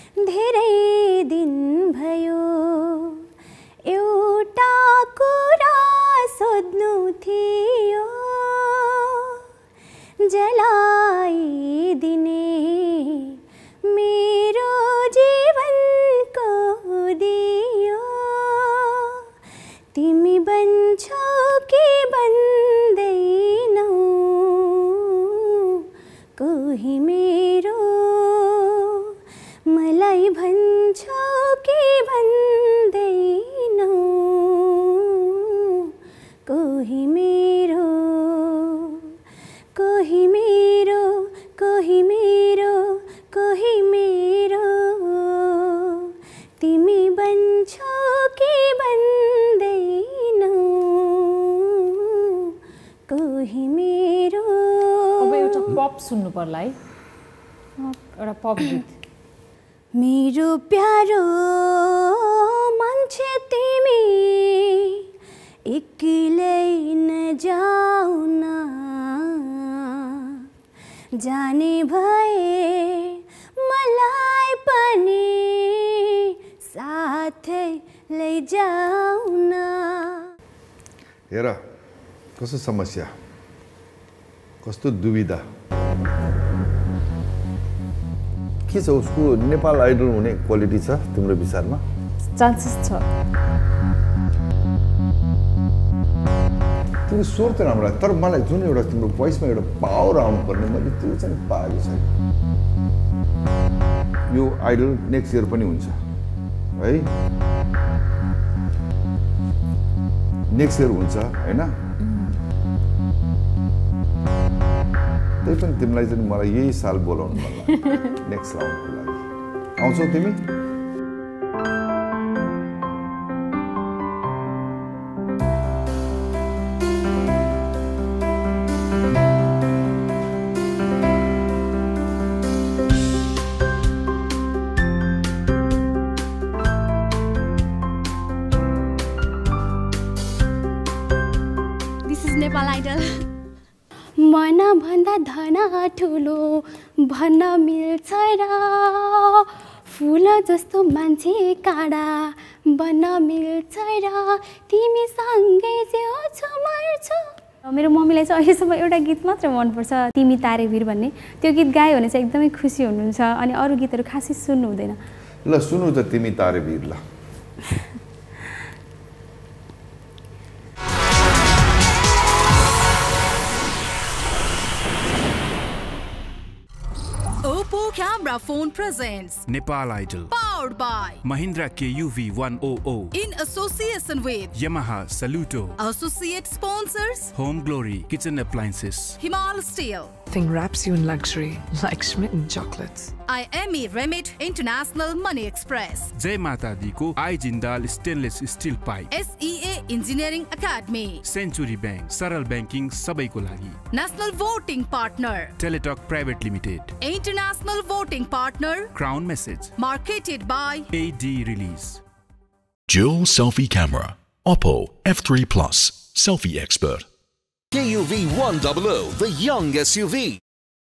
[SPEAKER 7] धेरै दिन भयो एउटा कुरा दिने मेरो जीवनको दियो तिमी बन्छौ कि बन्दैनौ कोही मेरो मलाई भन्छौ कि भन्दैनौ कोही मेरो कोही मेरो कोही मेरो कोही मेरो तिमी बन्छौ कि भन्दैनौ कोही मेरो।
[SPEAKER 5] अब एउटा पप सुन्नु पर्ला है, एउटा पप गीत।
[SPEAKER 7] मेरो प्यारो मान्छे तिमी एक्लै नजाऊ न जाने भए मलाई पनि साथै लैजाऊ न।
[SPEAKER 12] हेर कस्तो समस्या, कस्तो दुविधा के छ उसको? नेपाल आइडल हुने क्वालिटी छ तिम्रो विचारमा?
[SPEAKER 5] चान्सेस छ।
[SPEAKER 12] तिमी स्वर त राम्रो, तर मलाई जुन एउटा तिम्रो भोइसमा एउटा पावर आउनु पर्ने मैले त्यो चाहिँ पाएको छैन। यो आइडल नेक्स्ट इयर पनि हुन्छ है, नेक्स्ट इयर हुन्छ होइन? त्यही पनि तिमीलाई चाहिँ मलाई यही साल बोलाउनु मन लाग्यो नेक्स्ट राउन्डको लागि। आउँछौ तिमी?
[SPEAKER 7] मन भन्दा धन ठुलो भन्न मिल्छ र फुल जस्तो मान्छे काँडा बन्न मिल्छ र तिमी सँगै जिउँछु मर्छु। मेरो मम्मीलाई चाहिँ अहिलेसम्म एउटा गीत मात्र मनपर्छ, तिमी तारे भिर भन्ने। त्यो गीत गायो भने चाहिँ एकदमै खुसी हुनुहुन्छ, अनि अरू गीतहरू खासै सुन्नु हुँदैन।
[SPEAKER 12] ल सुन्नु त तिमी तारे भिर। ल
[SPEAKER 14] Camera Phone presents
[SPEAKER 10] Nepal Idol,
[SPEAKER 14] powered by
[SPEAKER 10] Mahindra K U V one hundred
[SPEAKER 14] in association with
[SPEAKER 10] Yamaha Saluto,
[SPEAKER 14] associate sponsors
[SPEAKER 10] Home Glory Kitchen Appliances,
[SPEAKER 14] Himal Steel.
[SPEAKER 15] Thing wraps you in luxury like Schmitten chocolates.
[SPEAKER 14] I M E Remit International Money Express.
[SPEAKER 10] Jai Mata Di ko I Jindal Stainless Steel Pipe.
[SPEAKER 14] S E A Engineering Academy.
[SPEAKER 10] Century Bank, Saral Banking sabaiko lagi.
[SPEAKER 14] National Voting Partner
[SPEAKER 10] Teletalk Private Limited.
[SPEAKER 14] International Voting Partner
[SPEAKER 10] Crown Message.
[SPEAKER 14] Marketed by
[SPEAKER 10] A D Release.
[SPEAKER 1] Dual Selfie Camera. Oppo F three Plus. Selfie Expert.
[SPEAKER 16] K U V one hundred, the young S U V.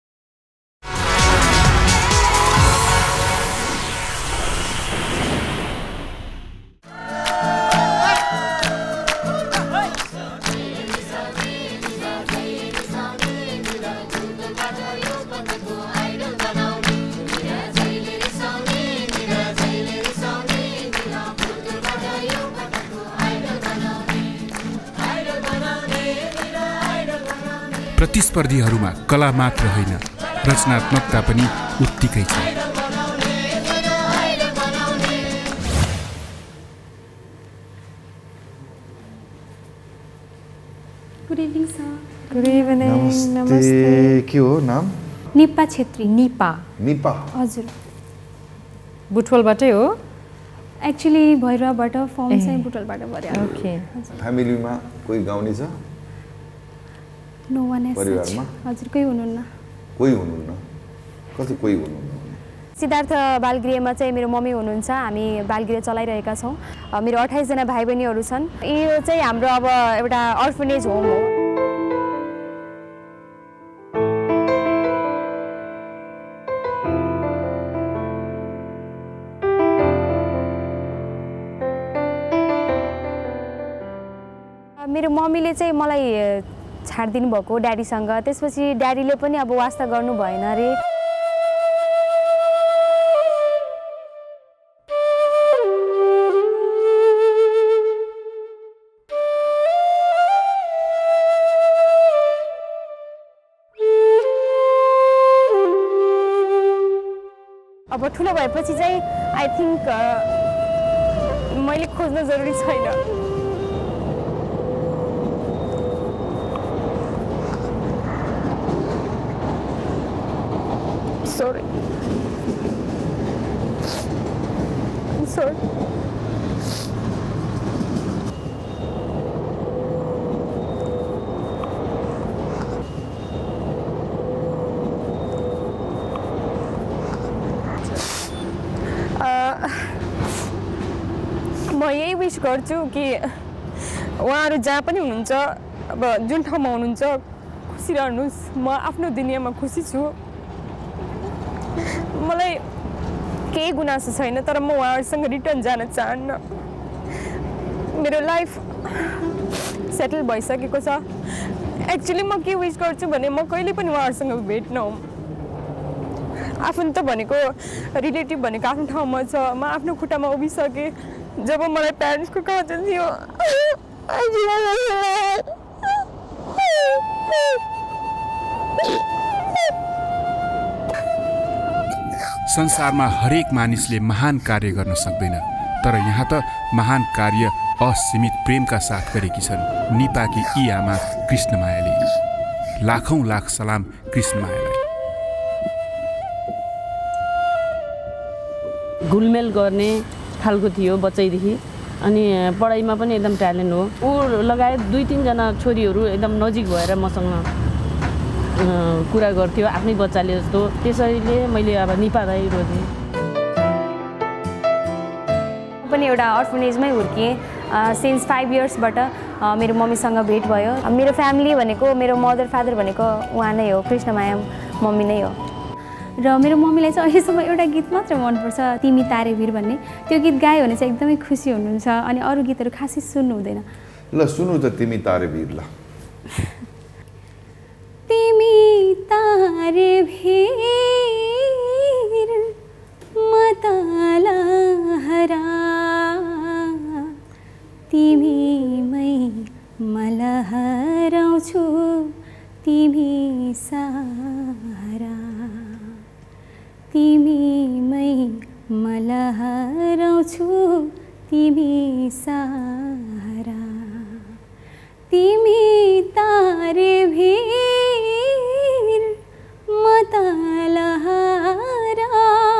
[SPEAKER 10] प्रतिस्पर्धीहरूमा कला मात्र होइन, रचनात्मकता पनि उत्तिकै छ।
[SPEAKER 7] Good evening sir.
[SPEAKER 5] Good evening.
[SPEAKER 12] नमस्ते। के हो नाम?
[SPEAKER 7] निपा छेत्री।
[SPEAKER 5] निपा।
[SPEAKER 12] निपा।
[SPEAKER 7] हजुर।
[SPEAKER 5] बुटवलबाटै हो?
[SPEAKER 7] एक्चुअली भैरवबाट, फर्म चाहिँ बुटवलबाट भर्यो।
[SPEAKER 5] ओके।
[SPEAKER 12] फ्यामिलीमा कोही गाउने छ?
[SPEAKER 7] नो वान एज
[SPEAKER 12] परिवारमा?
[SPEAKER 7] हजुर कोही हुनुहुन्न।
[SPEAKER 12] कोही हुनुहुन्न? कति कोही हुनुहुन्न?
[SPEAKER 7] सिद्धार्थ बालगृहमा चाहिँ मेरो मम्मी हुनुहुन्छ, हामी बालगृह चलाइरहेका छौँ। मेरो अट्ठाइस जना भाइ बहिनीहरू छन्। यो चाहिँ हाम्रो अब एउटा अर्फनेज होम हो। मेरो मम्मीले चाहिँ मलाई छाडिदिनु भएको ड्याडीसँग, त्यसपछि ड्याडीले पनि अब वास्ता गर्नु भएन अरे।
[SPEAKER 6] अब ठुलो भएपछि चाहिँ आई थिङ्क मैले खोज्न जरुरी छैन। Sorry. I'm sorry. म यही विश गर्छु कि उहाँहरू जहाँ पनि हुनुहुन्छ अब जुन ठाउँमा हुनुहुन्छ खुसी रहनुहोस्। म आफ्नो दुनियाँमा खुसी छु। मलाई केही गुनासो छैन तर म उहाँहरूसँग रिटर्न जान चाहन्न। मेरो लाइफ सेटल भइसकेको छ। एक्चुअली म के विश गर्छु भने म कहिले पनि उहाँहरूसँग भेट नहुँ। आफन्त भनेको रिलेटिभ भनेको आफ्नो ठाउँमा छ। म आफ्नो खुट्टामा उभिसकेँ जब मलाई प्यारेन्ट्सको खाँचो थियो।
[SPEAKER 10] संसारमा हरेक मानिसले महान कार्य गर्न सक्दैन, तर यहाँ त महान कार्य असीमित प्रेमका साथ गरेकी छन् निपाकी यी आमा कृष्णमायाले। लाखौं लाख सलाम कृष्णमायालाई।
[SPEAKER 21] घुलमेल गर्ने खालको थियो बच्चैदेखि, अनि पढाइमा पनि एकदम ट्यालेन्ट हो। ऊ लगायत दुई तिनजना छोरीहरू एकदम नजिक भएर मसँग कुरा गर्थ्यो आफ्नै बच्चाले जस्तो। त्यसैले मैले अब निपादाई रोजेँ।
[SPEAKER 6] पनि एउटा अर्फनेजमै हुर्किएँ। सिन्स फाइभ इयर्सबाट मेरो मम्मीसँग भेट भयो। मेरो फ्यामिली भनेको मेरो मदर फादर भनेको उहाँ नै हो, कृष्णमाया मम्मी नै हो। र मेरो मम्मीलाई चाहिँ अहिलेसम्म एउटा गीत मात्र मनपर्छ, तिमी तारे भिर भन्ने। त्यो गीत गायो भने चाहिँ एकदमै खुसी हुनुहुन्छ। अनि अरू गीतहरू खासै सुन्नु हुँदैन।
[SPEAKER 12] ल सुन्नु त तिमी तारे भिर। ल
[SPEAKER 7] तिमी तारे भिर मतला हरा, तिमीमै मलाई हराउँछु तिमी सारा, तिमीमै मलाई हराउँछु तिमी सारा। तिमी तारे भिर मतला हरा,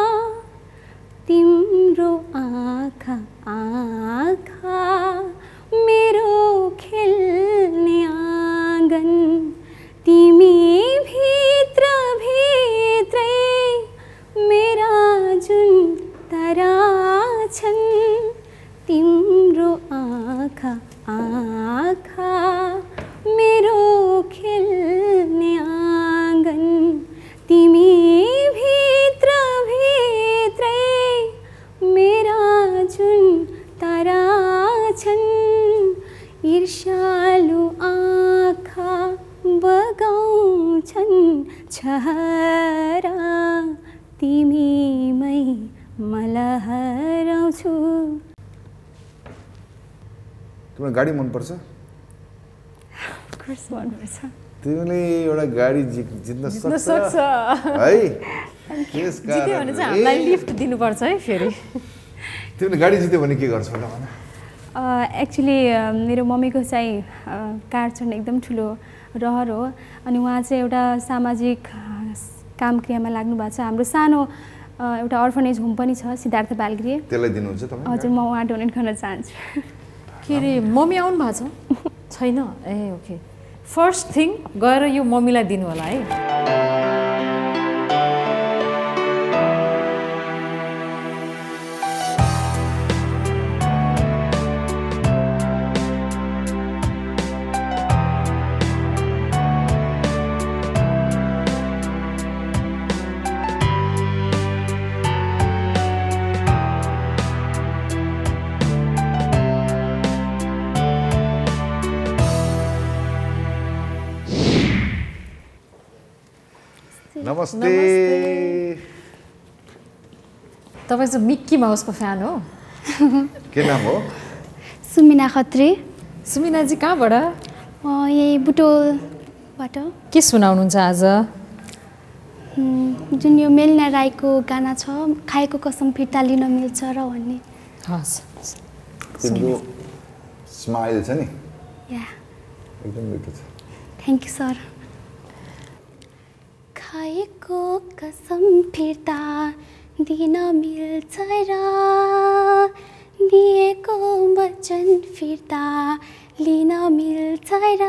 [SPEAKER 7] तिम्रो आँखा आँखा मेरो खेल्ने आँगन, तिमी भित्र भित्रै मेरा जुन तारा छन्, तिम्रो आँखा आँखा मेरो खेल्ने आँगन, तिमी भित्र भित्रै मेरा जुन तारा छन्। ईर्ष्यालु आँखा बगाउँछन् छहरा, तिमीमै मलाई हराउँछु।
[SPEAKER 12] तिमीलाई गाडी मनपर्छ?
[SPEAKER 6] अफकोर्स मनपर्छ।
[SPEAKER 12] तिमीले एउटा गाडी जित्न सक्छ है? त्यस
[SPEAKER 5] जित्यो भने चाहिँ हामीलाई लिफ्ट दिनुपर्छ है फेरि।
[SPEAKER 12] तिमीले गाडी जित्यो भने के गर्छौ ल भन?
[SPEAKER 6] एक्चुअली मेरो मम्मीको चाहिँ कार चढ्ने एकदम ठुलो रहर हो। अनि उहाँ चाहिँ एउटा सामाजिक काम क्रियामा लाग्नु भएको छ। हाम्रो सानो एउटा अर्फनेज होम पनि छ सिद्धार्थ बालगृह।
[SPEAKER 12] त्यसलाई दिनुहुन्छ तपाईँ?
[SPEAKER 6] हजुर, म उहाँ डोनेट गर्न चाहन्छु।
[SPEAKER 5] के अरे मम्मी आउनु भएको छ? छैन? ए ओके। फर्स्ट थिङ गएर यो मम्मीलाई दिनु होला है।
[SPEAKER 12] नमस्ते।
[SPEAKER 5] तपाईँ चाहिँ मिक्की माउसको फ्यान हो?
[SPEAKER 12] के नाम हो?
[SPEAKER 7] सुमिना खत्री।
[SPEAKER 5] सुमिनाजी कहाँबाट?
[SPEAKER 7] यही बुटोलबाट।
[SPEAKER 5] के सुनाउनुहुन्छ आज?
[SPEAKER 7] जुन यो मेलिना राईको गाना छ खाएको कसम फिर्ता लिन मिल्छ र भन्ने
[SPEAKER 5] हस्
[SPEAKER 12] तिम्रो स्माइल छ नि
[SPEAKER 7] या
[SPEAKER 12] एकदम मिठो छ
[SPEAKER 7] थ्याङ्क यू सर खाएको कसम फिर्ता दिन मिल्छ र दिएको वचन फिर्ता लिन मिल्छ र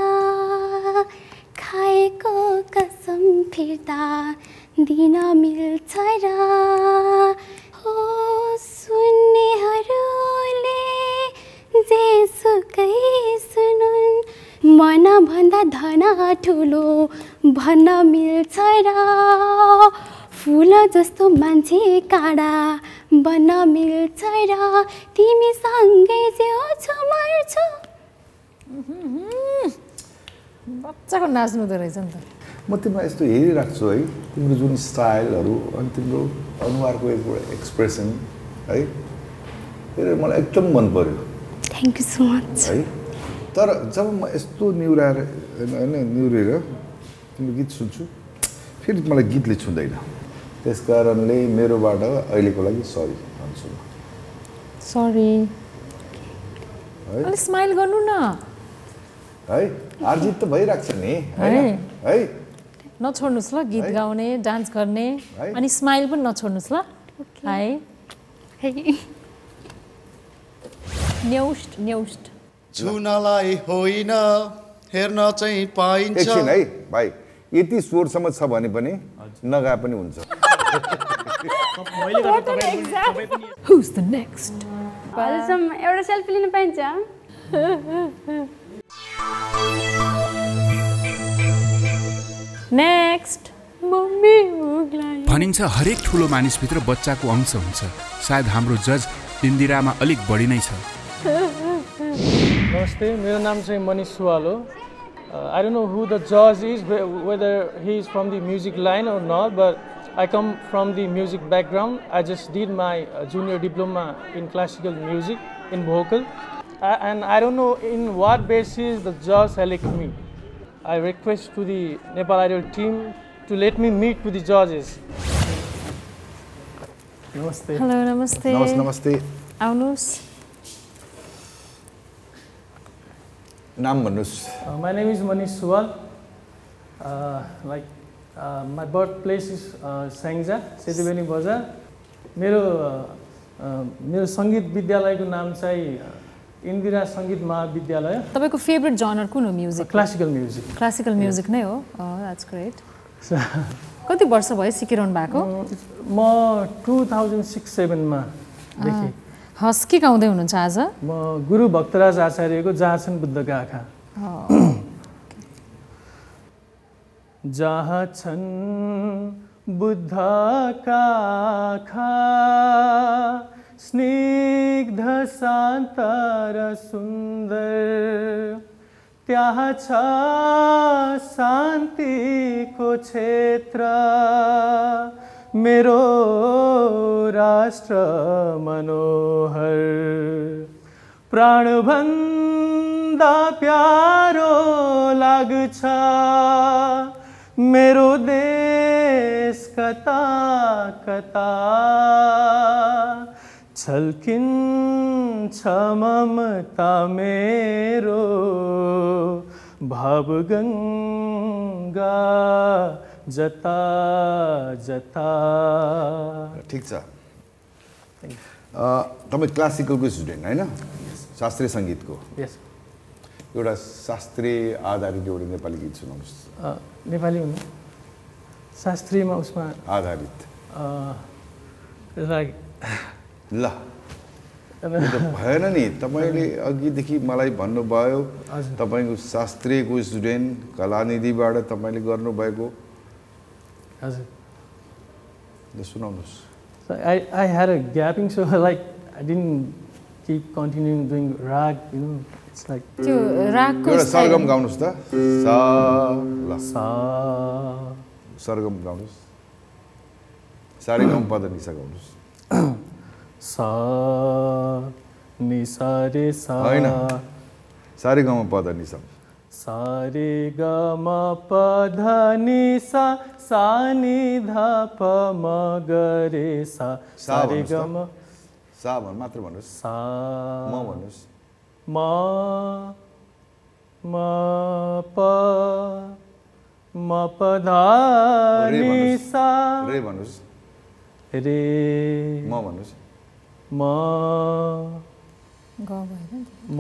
[SPEAKER 7] खाएको कसम फिर्ता दिन मिल्छ र हो सुन्नेहरूले जेसुकै सुनुन् मन भन्दा धन ठुलो भन्न मिल्छ र फुल जस्तो मान्छे काँडा बन्न मिल्छ र तिमी सँगै जिउँछु मर्छु
[SPEAKER 5] बच्चाको नाच्नु त रहेछ नि त
[SPEAKER 12] म तिमीलाई यस्तो हेरिराख्छु है तिम्रो जुन स्टाइलहरू अनि तिम्रो अनुहारको एक्सप्रेसन है त्यो मलाई एकदम मन पर्यो
[SPEAKER 7] थ्याङ्क यू सो मच
[SPEAKER 12] है तर जब म यस्तो निहुराएर होइन निहुरेर तिम्रो गीत सुन्छु फेरि मलाई गीतले छुँदैन त्यस कारणले मेरोबाट अहिलेको लागि सरी भन्छु म
[SPEAKER 5] सरी अलि स्माइल गर्नु न
[SPEAKER 12] है हारजित त भइराख्छ नि हैन है
[SPEAKER 5] नछोड्नुस् ल गीत गाउने डान्स गर्ने अनि स्माइल पनि नछोड्नुस् ल है न्यौष्ट न्यौष्ट
[SPEAKER 2] छुनलाई होइन हेर्न चाहिँ पाइन्छ
[SPEAKER 12] एकछिन है भाइ यति स्वरसम्म छ भने पनि नगा पनि हुन्छ
[SPEAKER 5] Who's the next?
[SPEAKER 8] हजुरसम्म एउटा सेल्फी लिन पाइन्छ
[SPEAKER 5] नेक्स्ट
[SPEAKER 8] मम्मी भोग्लाई
[SPEAKER 10] भनिन्छ हरेक ठुलो मानिसभित्र बच्चाको अंश हुन्छ सायद हाम्रो जज इन्दिरामा अलिक बढी नै छ
[SPEAKER 22] नमस्ते मेरो नाम चाहिँ मनिष सुवाल हो I don't know who the judge is, whether he is from the music line or not, but I come from the music background. I just did my uh, junior diploma in classical music, in vocal. I, and I don't know in what basis the judge selected me. I request to the Nepal Idol team to let me meet with the judges. Namaste.
[SPEAKER 5] Hello, namaste.
[SPEAKER 12] Namaste, namaste.
[SPEAKER 5] Aunus.
[SPEAKER 12] नाम भन्नुस्
[SPEAKER 22] Uh, my name is Manish Suwal. Uh, like uh, my birthplace is uh, Sangja, Setibeni Bazar. मेरो मेरो सङ्गीत विद्यालयको नाम चाहिँ इन्दिरा सङ्गीत महाविद्यालय
[SPEAKER 5] तपाईको फेभरेट जनर कुन हो music
[SPEAKER 22] classical music
[SPEAKER 5] classical music नै हो द्याट्स ग्रेट कति वर्ष भयो सिकिरहनु भएको
[SPEAKER 22] म टु थाउजन्ड सिक्स सेभेनमा देखि
[SPEAKER 5] हस् के गाउँदै हुनुहुन्छ आज
[SPEAKER 22] म गुरु भक्तराज आचार्यको जहाँ छन् बुद्धका आँखा जहाँ छन् बुद्धका आँखा स्निग्ध शान्त र सुन्दर त्यहाँ छ शान्तिको क्षेत्र मेरो राष्ट्र मनोहर प्राणभन्दा प्यारो लाग्छ मेरो देश कता कता छल्किन्छ ममता मेरो भावगङ्गा जता जता
[SPEAKER 12] ठिक छ तपाईँ क्लासिकलको स्टुडेन्ट होइन शास्त्रीय सङ्गीतको
[SPEAKER 22] यस
[SPEAKER 12] एउटा शास्त्रीय आधारित एउटा नेपाली गीत सुनाउनुहोस्
[SPEAKER 22] नेपाली हुनु शास्त्रीयमा उसमा
[SPEAKER 12] आधारित
[SPEAKER 22] लाइक
[SPEAKER 12] ल भएन नि तपाईँले अघिदेखि मलाई भन्नुभयो तपाईँको शास्त्रीयको स्टुडेन्ट कलानिधिबाट तपाईँले गर्नुभएको
[SPEAKER 22] हजुर
[SPEAKER 12] सुनाउनुहोस्
[SPEAKER 22] So I, I had a gapping, so like I didn't keep continuing doing rag, you know. It's like
[SPEAKER 5] त्यो रागको
[SPEAKER 12] एउटा सरगम गाउनुहोस् त सा ल
[SPEAKER 22] सा
[SPEAKER 12] सरगम गाउनुहोस् सारे गम पद निसा गाउनुहोस्
[SPEAKER 22] सा नि सा रे सा
[SPEAKER 12] हैन सारे गम पद निसा
[SPEAKER 22] सा रे ग म प ध नि सा सा नि ध प म ग रे सा सा रे ग म
[SPEAKER 12] सा भन मात्र भन्नुस्
[SPEAKER 22] सा
[SPEAKER 12] म भन्नुस्
[SPEAKER 22] म म प म प ध नि सा
[SPEAKER 12] रे भन्नुस्
[SPEAKER 22] रे
[SPEAKER 12] म भन्नुस्
[SPEAKER 22] म
[SPEAKER 5] ग भएन
[SPEAKER 12] म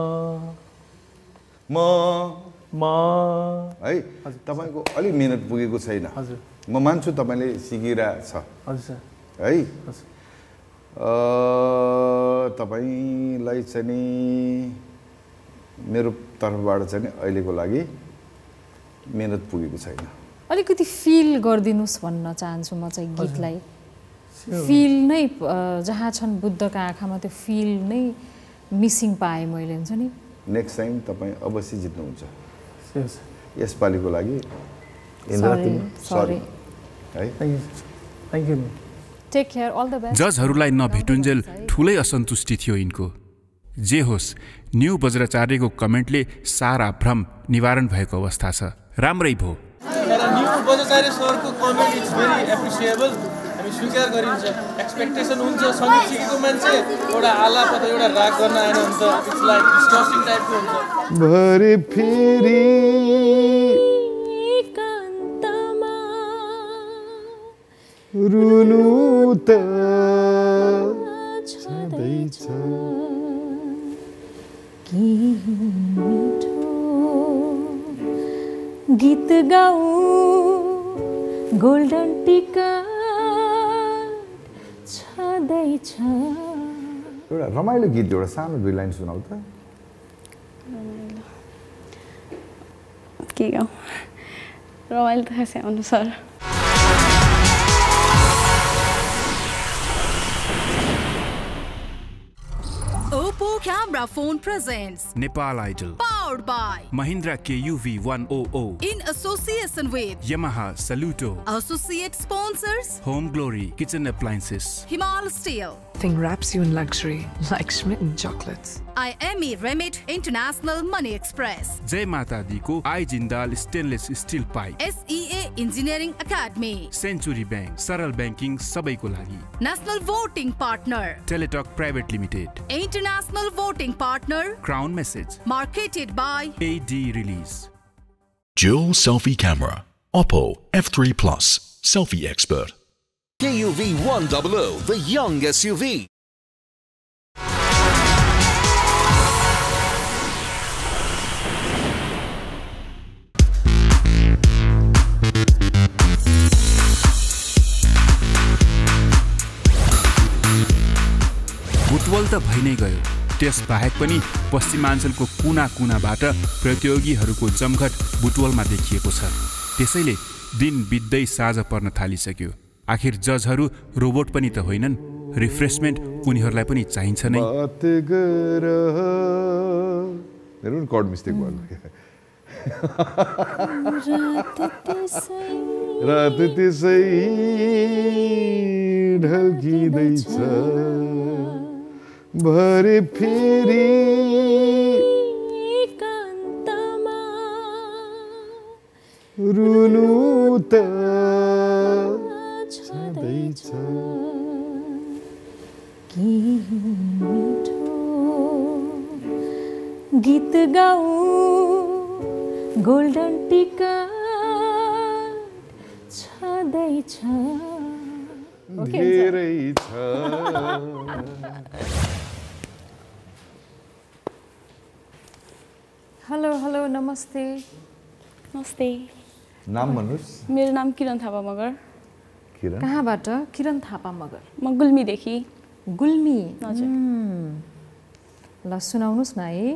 [SPEAKER 12] म
[SPEAKER 22] म
[SPEAKER 12] है तपाईको अलि मिहिनेत पुगेको छैन
[SPEAKER 22] हजुर
[SPEAKER 12] म मान्छु तपाईले सिकिरा छ
[SPEAKER 22] हजुर
[SPEAKER 12] है अ तपाईलाई चाहिँ नि मेरो तर्फबाट चाहिँ नि अहिलेको लागि मिहिनेत पुगेको छैन
[SPEAKER 5] अलिकति फिल गरिदिनुस् भन्न चाहन्छु म चाहिँ गीतलाई फिल नै जहाँ छन् बुद्धका आँखामा त्यो फिल नै मिसिङ पाएँ मैले हुन्छ नि
[SPEAKER 12] नेक्स्ट टाइम तपाईँ अवश्य जित्नुहुन्छ यसपालिको लागि इन्द्र तिमी सरी है
[SPEAKER 22] thank you
[SPEAKER 5] take care all the best
[SPEAKER 10] जजहरूलाई नभेटुन्जेल ठुलै असन्तुष्टि थियो यिनको जे होस् न्यू बज्राचार्यको कमेन्टले सारा भ्रम निवारण भएको अवस्था छ राम्रै भो
[SPEAKER 22] न्यू बज्राचार्य सरको कमेन्ट इट्स भेरी एप्रिसिएबल हामी स्वीकार गरिन्छ एक्सपेक्टेसन हुन्छ सङ्गीत सिकेको मान्छे एउटा आलाप अथवा एउटा राग गर्न आएन भने त इट्स लाइक डिस्कस्टिङ टाइपको हुन्छ
[SPEAKER 12] भरे फेरि रुनु त छँदैछ
[SPEAKER 5] कि मिठो गीत गाऊ गोल्डन टिका छँदैछ
[SPEAKER 12] एउटा रमाइलो गीत एउटा सानो दुई लाइन सुनाऊ त
[SPEAKER 8] के गाउँ रमाइलो त खासै आउनु sir
[SPEAKER 14] Oppo Camera Phone presents
[SPEAKER 10] Nepal Idol
[SPEAKER 14] powered by
[SPEAKER 10] Mahindra K U V one hundred
[SPEAKER 14] in association with
[SPEAKER 10] Yamaha Saluto
[SPEAKER 14] associate sponsors
[SPEAKER 10] Home Glory Kitchen Appliances
[SPEAKER 14] Himal Steel
[SPEAKER 15] Thing wraps you in luxury like smitten chocolates.
[SPEAKER 14] I M E Remit International Money Express
[SPEAKER 10] Jai Mata Di ko I Jindal Stainless Steel Pipe
[SPEAKER 14] S E A Engineering Academy
[SPEAKER 10] Century Bank Saral Banking sabaiko lagi
[SPEAKER 14] National Voting Partner
[SPEAKER 10] Teletalk Private Limited
[SPEAKER 14] International Voting Partner
[SPEAKER 10] Crown Message
[SPEAKER 14] marketed by
[SPEAKER 10] A D Release
[SPEAKER 1] Dual Selfie Camera Oppo F three Plus Selfie Expert
[SPEAKER 16] K U V one hundred, the young S U V.
[SPEAKER 10] Butwal त भइ नै गयो त्यस बाहेक पनि पश्चिमाञ्चलको कुना कुनाबाट प्रतियोगीहरूको जमघट बुटवलमा देखिएको छ त्यसैले दिन बित्दै साँझ पर्न थालिसक्यो आखिर जजहरू रोबोट पनि त होइनन् रिफ्रेशमेन्ट उनीहरूलाई पनि चाहिन्छ नै
[SPEAKER 12] बात गर मेरो कोड मिस्टेक भयो रात त्यसै ढल्किँदैछ भरे फेरि रुनु त छँदैछ
[SPEAKER 5] कि मिठो गीत गाऊ गोल्डन टिका छँदैछ
[SPEAKER 12] धेरै छ
[SPEAKER 5] हेलो हेलो नमस्ते
[SPEAKER 8] नमस्ते
[SPEAKER 12] नाम भन्नुहोस्
[SPEAKER 8] मेरो नाम किरण थापा मगर
[SPEAKER 12] किरण
[SPEAKER 5] कहाँबाट किरण थापा मगर
[SPEAKER 8] म गुल्मीदेखि
[SPEAKER 5] गुल्मी
[SPEAKER 8] हजुर
[SPEAKER 5] ल सुनाउनुहोस् न है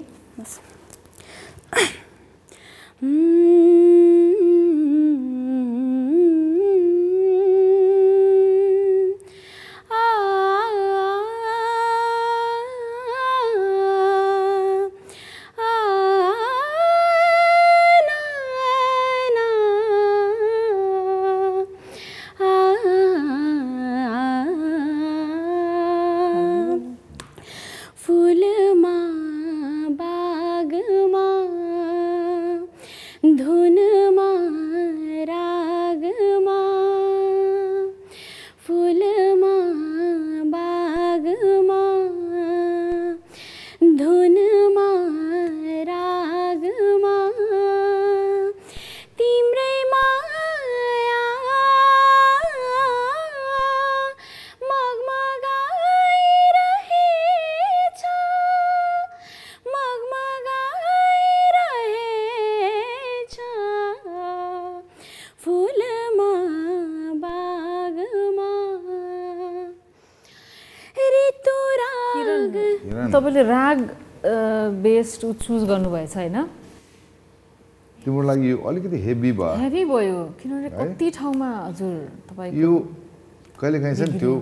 [SPEAKER 5] तपाईले राग बेस्ड चुज गर्नुभएछ हैन
[SPEAKER 12] तिम्रो लागि यो अलिकति हेभी भयो
[SPEAKER 5] हेभी भयो किनभने कति ठाउँमा हजुर तपाईको
[SPEAKER 12] यो कहिले काहीँ छ नि त्यो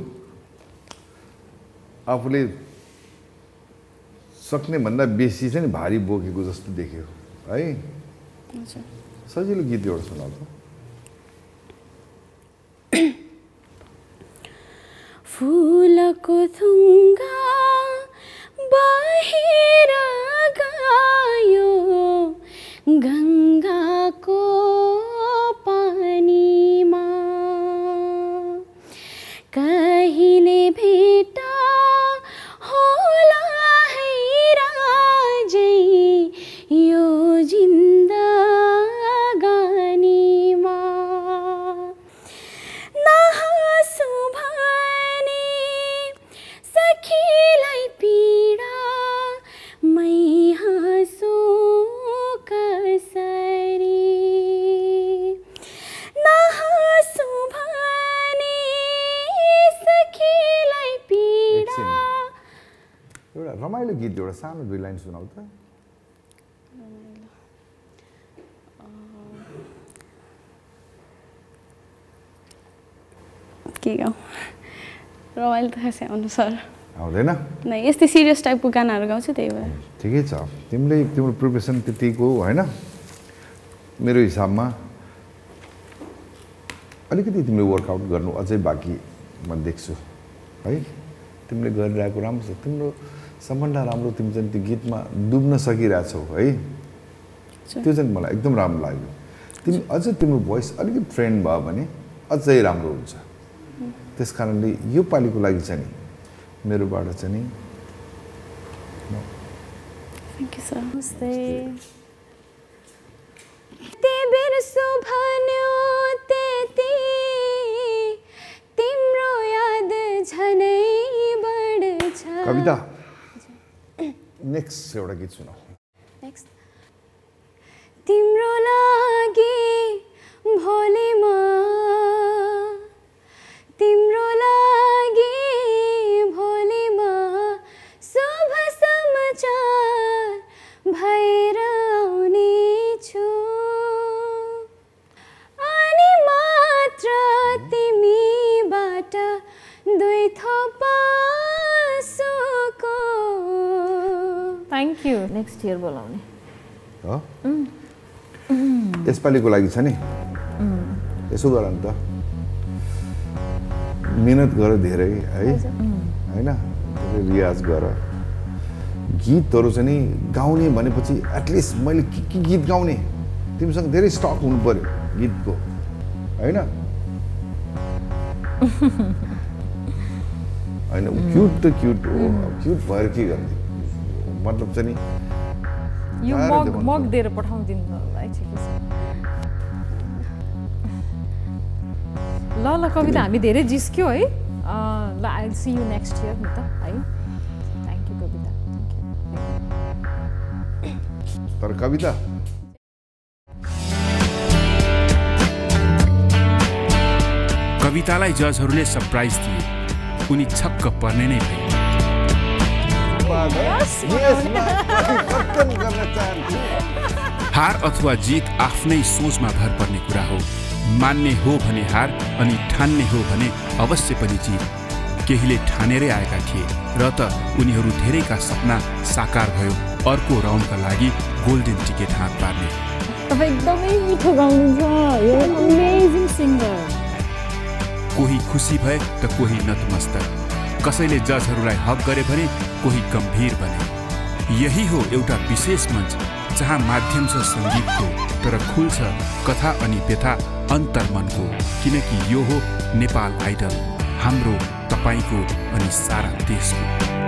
[SPEAKER 12] आफूले सक्ने भन्दा बेसी चाहिँ भारी बोकेको जस्तो देख्यो है सजिलो गीत एउटा सुनाउ त
[SPEAKER 8] फूलको थुङ्गा बाहिर गयो गङ्गाको पानीमा कहिले भेटा होला है राजै यो जिन्दगानीमा नहाँसु भने सखीलाई पीडा मै हाँसु कसरी नहाँसु भने सखीलाई पीडा
[SPEAKER 12] एउटा रमाइलो गीत एउटा सानो दुई लाइन सुनाउ त
[SPEAKER 8] के गाउँ रमाइलो त खासै आउनु सर
[SPEAKER 12] आउँदैन
[SPEAKER 8] नै यस्तै सिरियस टाइपको गानाहरू गाउँछु त्यही भएर
[SPEAKER 12] ठिकै छ तिमीले तिम्रो प्रिपरेसन त्यतिको होइन मेरो हिसाबमा अलिकति तिमीले वर्कआउट गर्नु अझै बाँकी म देख्छु है तिमीले गरिरहेको राम्रो छ तिम्रो सबभन्दा राम्रो तिमी चाहिँ त्यो गीतमा डुब्न सकिरहेछौ है त्यो चाहिँ मलाई एकदम राम्रो लाग्यो तिमी अझ तिम्रो भोइस अलिकति ट्रेन्ड भयो भने अझै राम्रो हुन्छ त्यस कारणले यो पालिको लागि चाहिँ नि मेरोबाट चाहिँ नि
[SPEAKER 8] थ्याङ्क यू सर
[SPEAKER 5] नमस्ते
[SPEAKER 8] ते बिर्सु भन्यो त्यति तिम्रो याद झनै बढ्छ
[SPEAKER 12] कविता नेक्स्ट एउटा गीत सुनाऊ
[SPEAKER 8] नेक्स्ट तिम्रो लागि भोलिमा तिम्रो लागि भोलिमा शुभ समाचार भएर आउने छु अनि मात्र तिमीबाट दुई थोपा सुको
[SPEAKER 5] थ्याङ्क यू नेक्स्ट इयर बोलाउने
[SPEAKER 12] हो यसपालिको लागि छ नि यसो गर नि त मिहिनेत गर धेरै है होइन रियाज गर गीतहरू चाहिँ नि गाउने भनेपछि एटलिस्ट मैले के के गीत गाउने तिमीसँग धेरै स्टक हुनु पर्यो गीतको होइन होइन क्युट त क्युट हो क्युट भएर के गर्ने मतलब चाहिँ नि
[SPEAKER 5] यो मग मग दिएर पठाउँदिनु ठिकै छ ल ल कविता हामी धेरै जिस्क्यो है ल I will see you next year नि त है थ्याङ्क यू कविता
[SPEAKER 12] तर कविता
[SPEAKER 10] कवितालाई जजहरूले सरप्राइज दिए उनी छक्क पर्ने नै भए हार अथवा जित आफ्नै सोचमा भर पर्ने कुरा हो मान्ने हो भने हार अनि ठान्ने हो भने अवश्य पनि जित केहीले ठानेरै आएका थिए र त उनीहरू धेरैका सपना साकार भयो अर्को राउन्डका लागि गोल्डन टिकट हात पार्ने
[SPEAKER 5] तपाईँ एकदमै मिठो गाउनुहुन्छ यु आर अमेजिङ सिङ्गर
[SPEAKER 10] कोही खुसी भए त कोही नतमस्तक कसैले जजहरूलाई हक गरे भने कोही गम्भीर बने यही हो एउटा विशेष मञ्च जहाँ माध्यम छ सङ्गीतको तर खुल्छ कथा अनि व्यथा अन्तर्मनको किनकि यो हो नेपाल आइडल हाम्रो तपाईँको अनि सारा देशको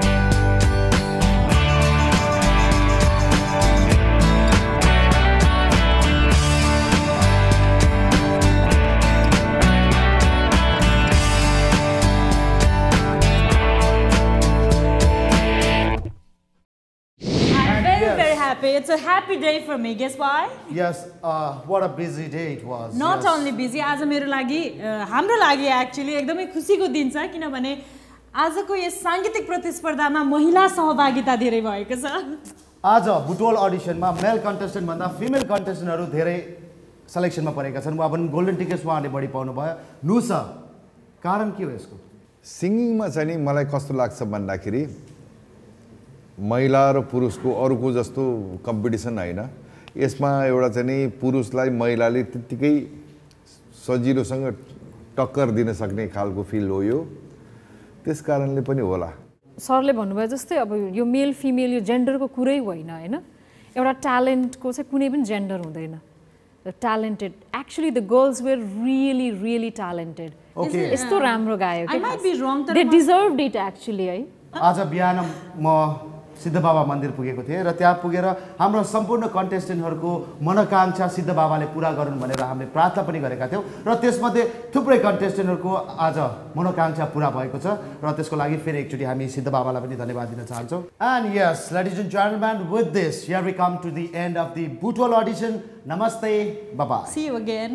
[SPEAKER 3] It's a happy day for me. Guess why?
[SPEAKER 2] Yes. Uh, what a busy day it was.
[SPEAKER 3] Not
[SPEAKER 2] yes.
[SPEAKER 3] only busy, आज मेरो लागि हाम्रो लागि actually एकदमै खुसीको दिन छ किनभने आजको यस साङ्गीतिक प्रतिस्पर्धामा महिला सहभागिता धेरै भएको छ।
[SPEAKER 2] आज बुटोल अडिसनमा मेल कन्टेस्टेन्ट भन्दा फिमेल कन्टेस्टेन्टहरू धेरै सिलेक्सनमा परेका छन्। उहाँ पनि गोल्डन टिकट्स उहाँले बढी पाउनु भयो। नु सर, कारण के हो यसको?
[SPEAKER 12] सिङ्गिङमा चाहिँ नि मलाई कस्तो लाग्छ भन्दाखेरि महिला र पुरुषको अरूको जस्तो कम्पिटिसन होइन। यसमा एउटा चाहिँ नि पुरुषलाई महिलाले त्यत्तिकै सजिलोसँग टक्कर दिन सक्ने खालको फिल हो यो, त्यस कारणले पनि होला।
[SPEAKER 5] सरले भन्नुभयो जस्तै अब यो मेल फिमेल यो जेन्डरको कुरै होइन होइन, एउटा ट्यालेन्टको चाहिँ कुनै पनि जेन्डर हुँदैन। Talented actually the girls were really really talented. यस्तो राम्रो गायो कि दे डिजर्भड इट एक्चुअली है।
[SPEAKER 2] आज बिहान म सिद्ध बाबा मन्दिर पुगेको थिएँ र त्यहाँ पुगेर हाम्रो सम्पूर्ण कन्टेस्टेन्टहरूको मनोकांक्षा सिद्ध बाबाले पुरा गरून् भनेर हामीले प्रार्थना पनि गरेका थियौँ र त्यसमध्ये थुप्रै कन्टेस्टेन्टहरूको आज मनोकांक्षा पुरा भएको छ र त्यसको लागि फेरि एकचोटि हामी सिद्ध बाबालाई पनि धन्यवाद दिन चाहन्छौँ। And yes ladies and gentlemen, with this here we come to the end of the Butwal audition. नमस्ते, बाय।
[SPEAKER 3] See you again.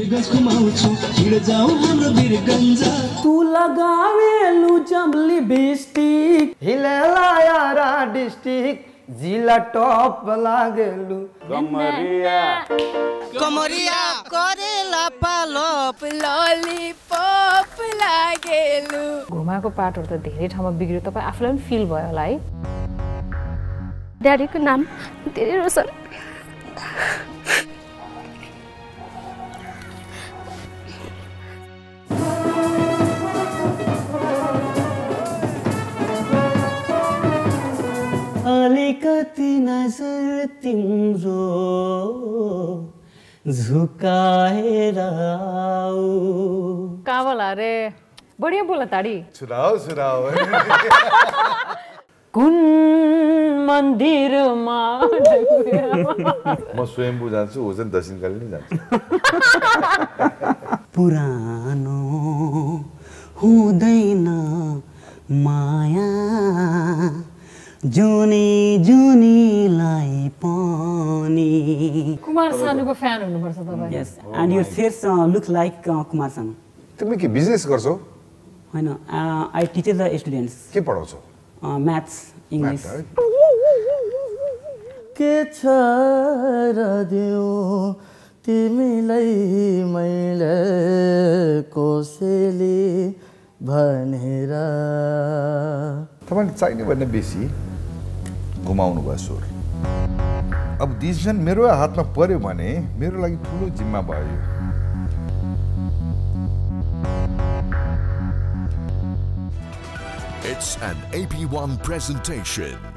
[SPEAKER 20] तू लगावेलु जम्ली बिस्टिक हिलेला यारा डिस्ट्रिक्ट जिला टप लागेलु
[SPEAKER 12] कमरिया
[SPEAKER 4] कमरिया करेला पालप ललिपप लागेलु।
[SPEAKER 5] घुमाको पार्टहरु त धेरै ठाउँमा बिग्रियो, तपाईँ आफूलाई पनि फिल भयो होला है?
[SPEAKER 8] ड्याडीको नाम धेरै रोशन।
[SPEAKER 20] अलिकति नजर तिम्रो झुकाएर आऊ।
[SPEAKER 5] कावला रे बढिया बोला ताडी।
[SPEAKER 12] सुनाओ सुनाओ।
[SPEAKER 20] कुन मन्दिरमा
[SPEAKER 12] म स्वयम्भू जान्छु, हो चाहिँ दक्षिणकाली नै जान्छु।
[SPEAKER 20] पुरानो हुँदैन माया जुनी जुनीलाई पनि।
[SPEAKER 5] कुमार सानुको फ्यान हुनुपर्छ तपाईँ।
[SPEAKER 20] Yes, and your face look like Kumar Sanu.
[SPEAKER 12] तिमी के बिजनेस गर्छौ?
[SPEAKER 20] होइन, आई टिच द स्टुडेन्ट्स।
[SPEAKER 12] के पढाउँछौ?
[SPEAKER 20] Maths, English.
[SPEAKER 13] के छ र देऊ तिमीलाई मैले कोसेली भनेर।
[SPEAKER 12] तपाईँले चाहिने भन्ने बेसी घुमाउनु भयो स्वर। अब डिसिजन मेरो हातमा पर्यो भने मेरो लागि ठुलो जिम्मा भयो।
[SPEAKER 1] It's an A P one presentation.